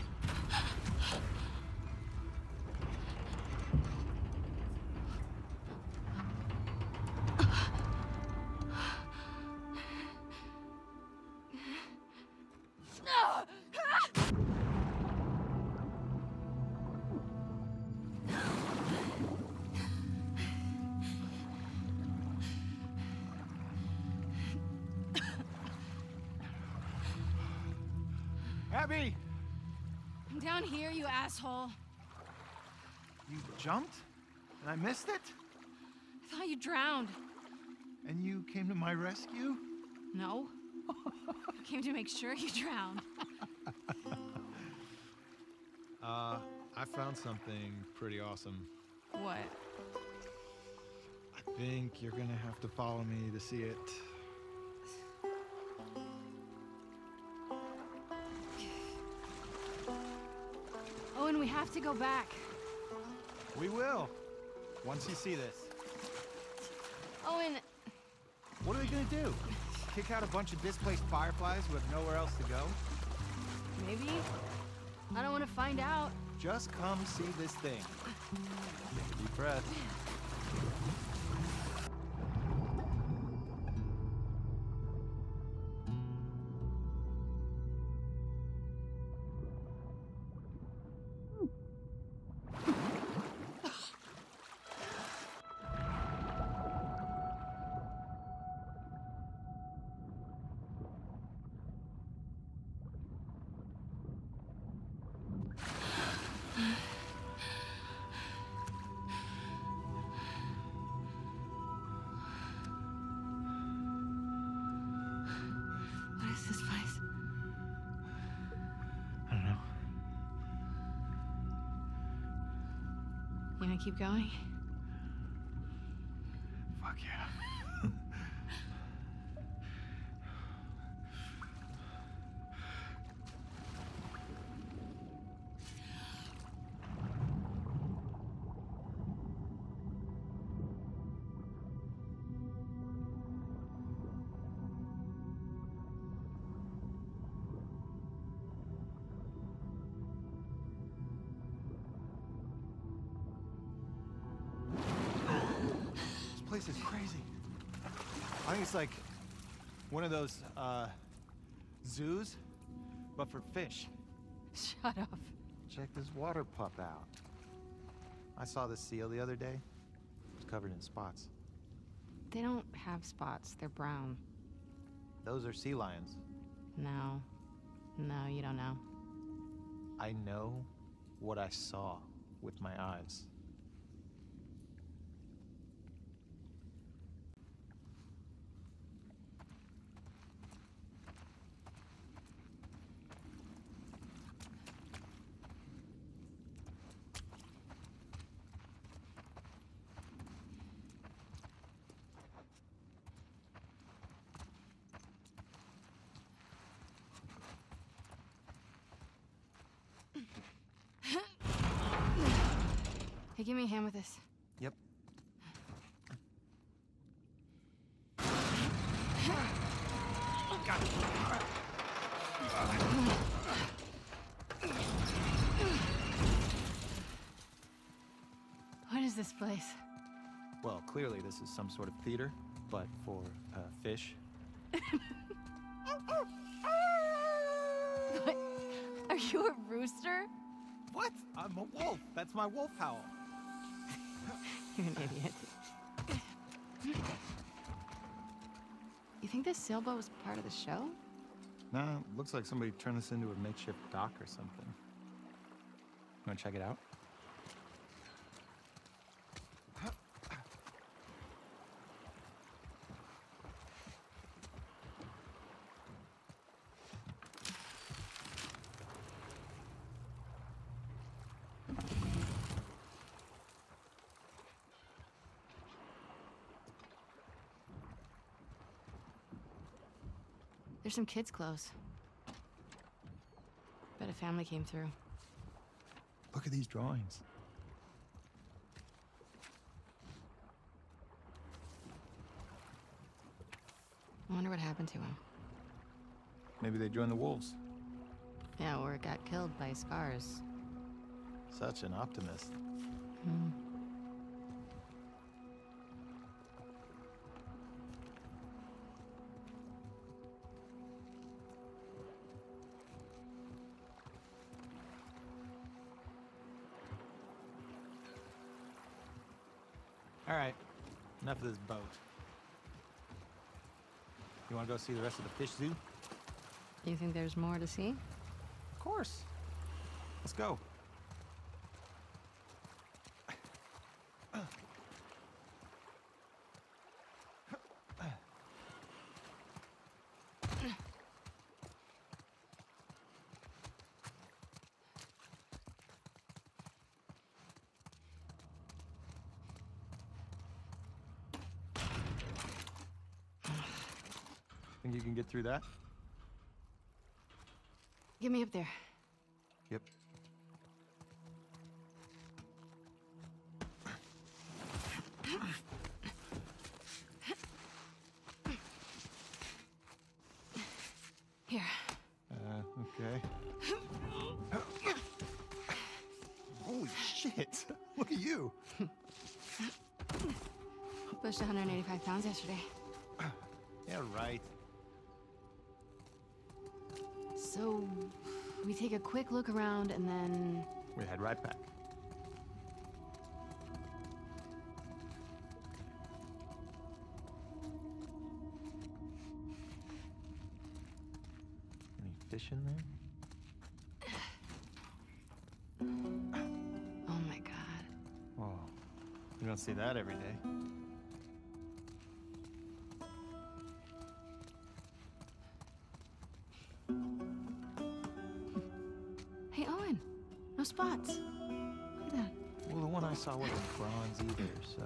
Abby! I'm down here, you asshole. You jumped? And I missed it? I thought you drowned. And you came to my rescue? No. I came to make sure you drowned. Uh, I found something pretty awesome. What? I think you're gonna have to follow me to see it. Owen, we have to go back. We will. Once you see this. Owen. What are we gonna do? Kick out a bunch of displaced fireflies who have nowhere else to go? Maybe. I don't want to find out. Just come see this thing. Deep breath. What is this place? I don't know. You gonna keep going? Fuck yeah. This place is crazy. I think it's like one of those uh, zoos, but for fish. Shut up. Check this water pup out. I saw this seal the other day. It was covered in spots. They don't have spots. They're brown. Those are sea lions. No. No, you don't know. I know what I saw with my eyes. Hey, give me a hand with this. Yep. What is this place? Well, clearly this is some sort of theater, but for uh, fish. What? Are you a rooster? What? I'm a wolf. That's my wolf howl. You're an idiot. You think this sailboat was part of the show? Nah, looks like somebody turned this into a makeshift dock or something. Wanna check it out? There's some kids' clothes. Bet a family came through. Look at these drawings. I wonder what happened to him. Maybe they joined the wolves. Yeah, or got killed by scars. Such an optimist. Hmm. All right, enough of this boat. You want to go see the rest of the fish zoo? You think there's more to see? Of course. Let's go. Think you can get through that? Get me up there. Yep. Here. Uh, okay. Holy shit! Look at you! Pushed one hundred eighty-five pounds yesterday. Yeah, right. So, we take a quick look around and then... We head right back. Any fish in there? Oh my god. Whoa. You don't see that every day. Hey, Owen. No spots. Look at that. Well, the one I saw wasn't bronze either, so...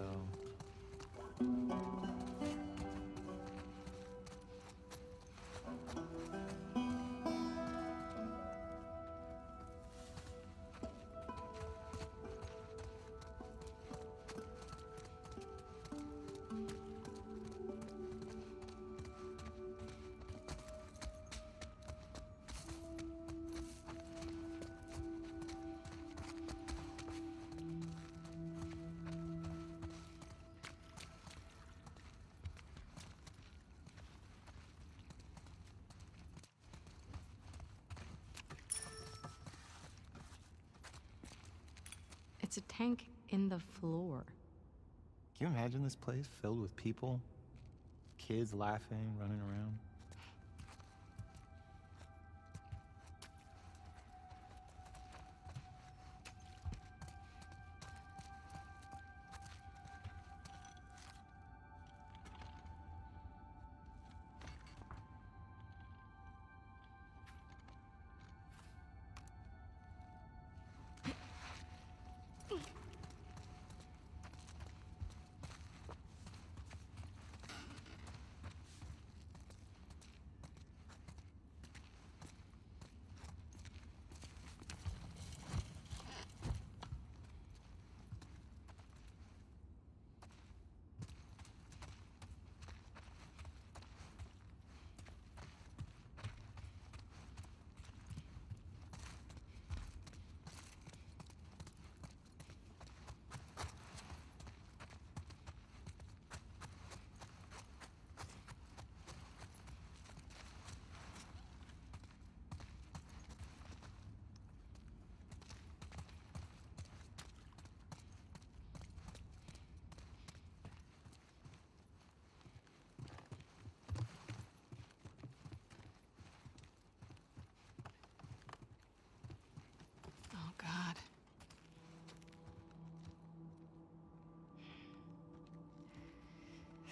It's a tank in the floor. Can you imagine this place filled with people? Kids laughing, running around?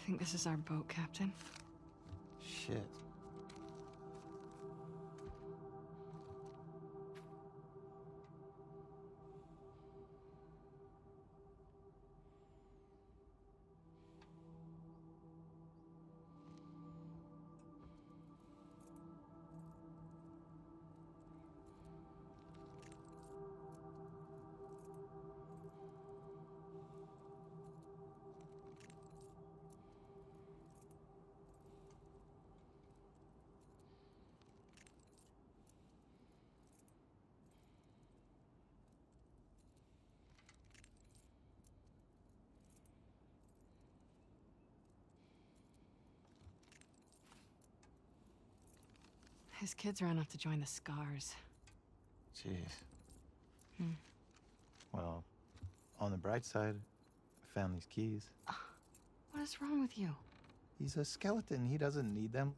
think this is our boat, Captain? Shit. His kids ran off to join the Scars. Jeez. Hmm. Well, on the bright side, I found these keys. What is wrong with you? He's a skeleton. He doesn't need them.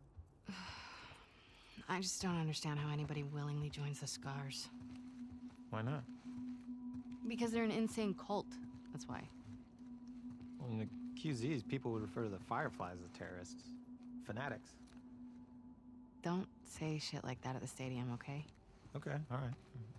I just don't understand how anybody willingly joins the Scars. Why not? Because they're an insane cult. That's why. Well, in the Q Zs, people would refer to the Fireflies as terrorists. Fanatics. Don't say shit like that at the stadium, okay? Okay, all right.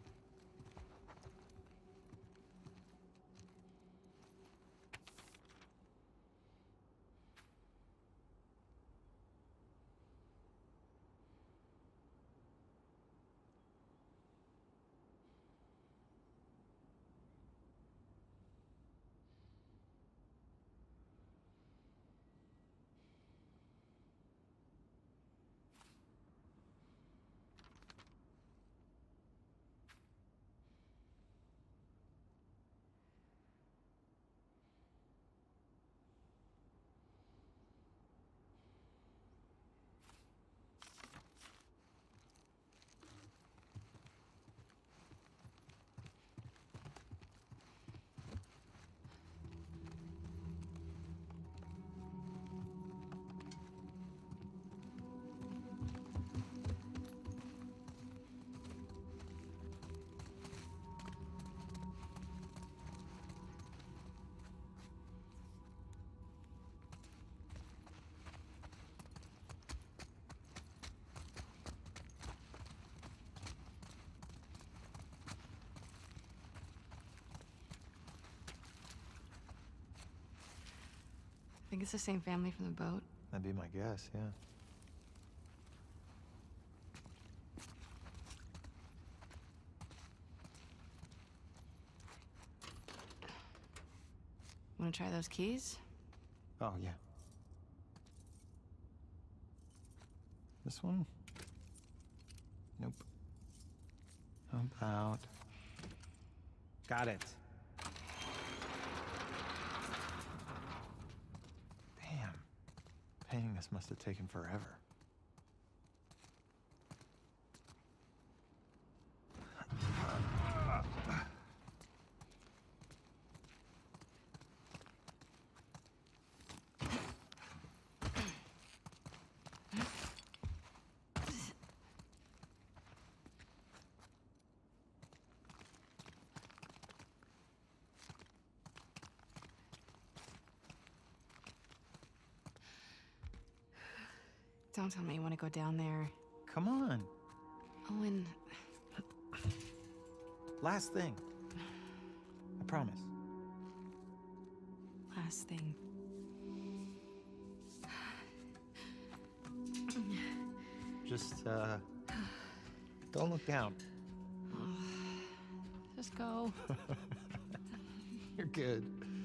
I think it's the same family from the boat. That'd be my guess, yeah. Wanna try those keys? Oh, yeah. This one? Nope. How about... Got it. Damn. Painting this must have taken forever. Don't tell me you want to go down there. Come on. Owen. Last thing. I promise. Last thing. Just, uh... don't look down. Just go. You're good.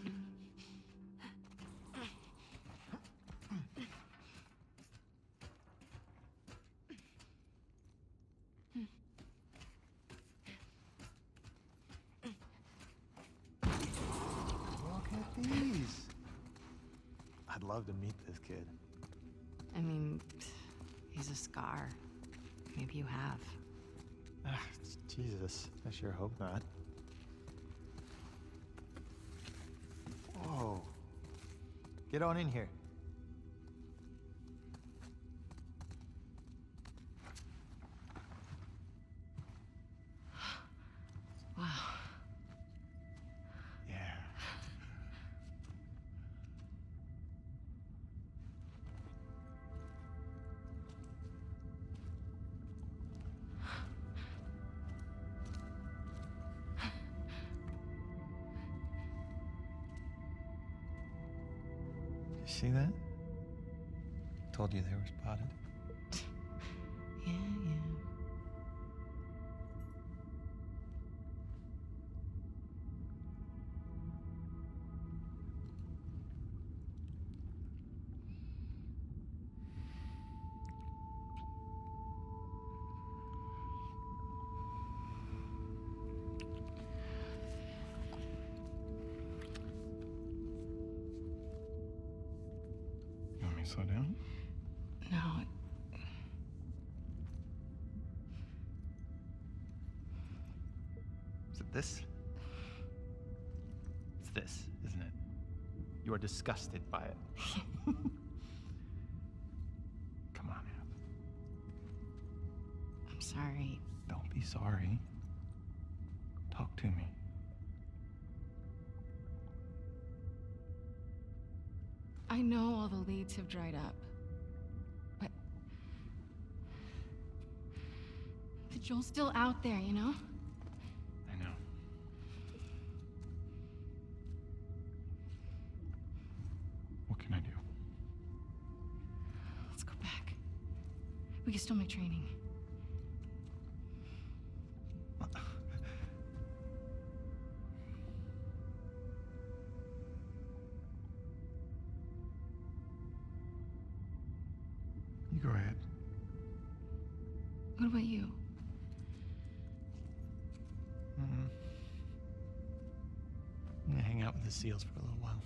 Look at these. I'd love to meet this kid. I mean, he's a Scar. Maybe you have. Ah, Jesus, I sure hope not. Whoa. Get on in here. Wow. Yeah. See that? Told you they were spotted. Yeah, yeah. You want me to slow down? No. Is it this? It's this, isn't it? You are disgusted by it. Come on, Ab. I'm sorry. Don't be sorry. Talk to me. I know all the leads have dried up, but... but Joel's still out there, you know? I know. What can I do? Let's go back. We can still make training. You go ahead. What about you? Mm-mm. I'm gonna hang out with the SEALs for a little while.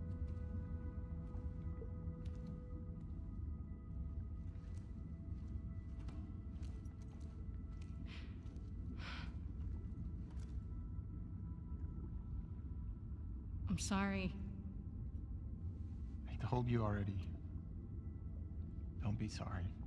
I'm sorry. I told you already. Don't be sorry.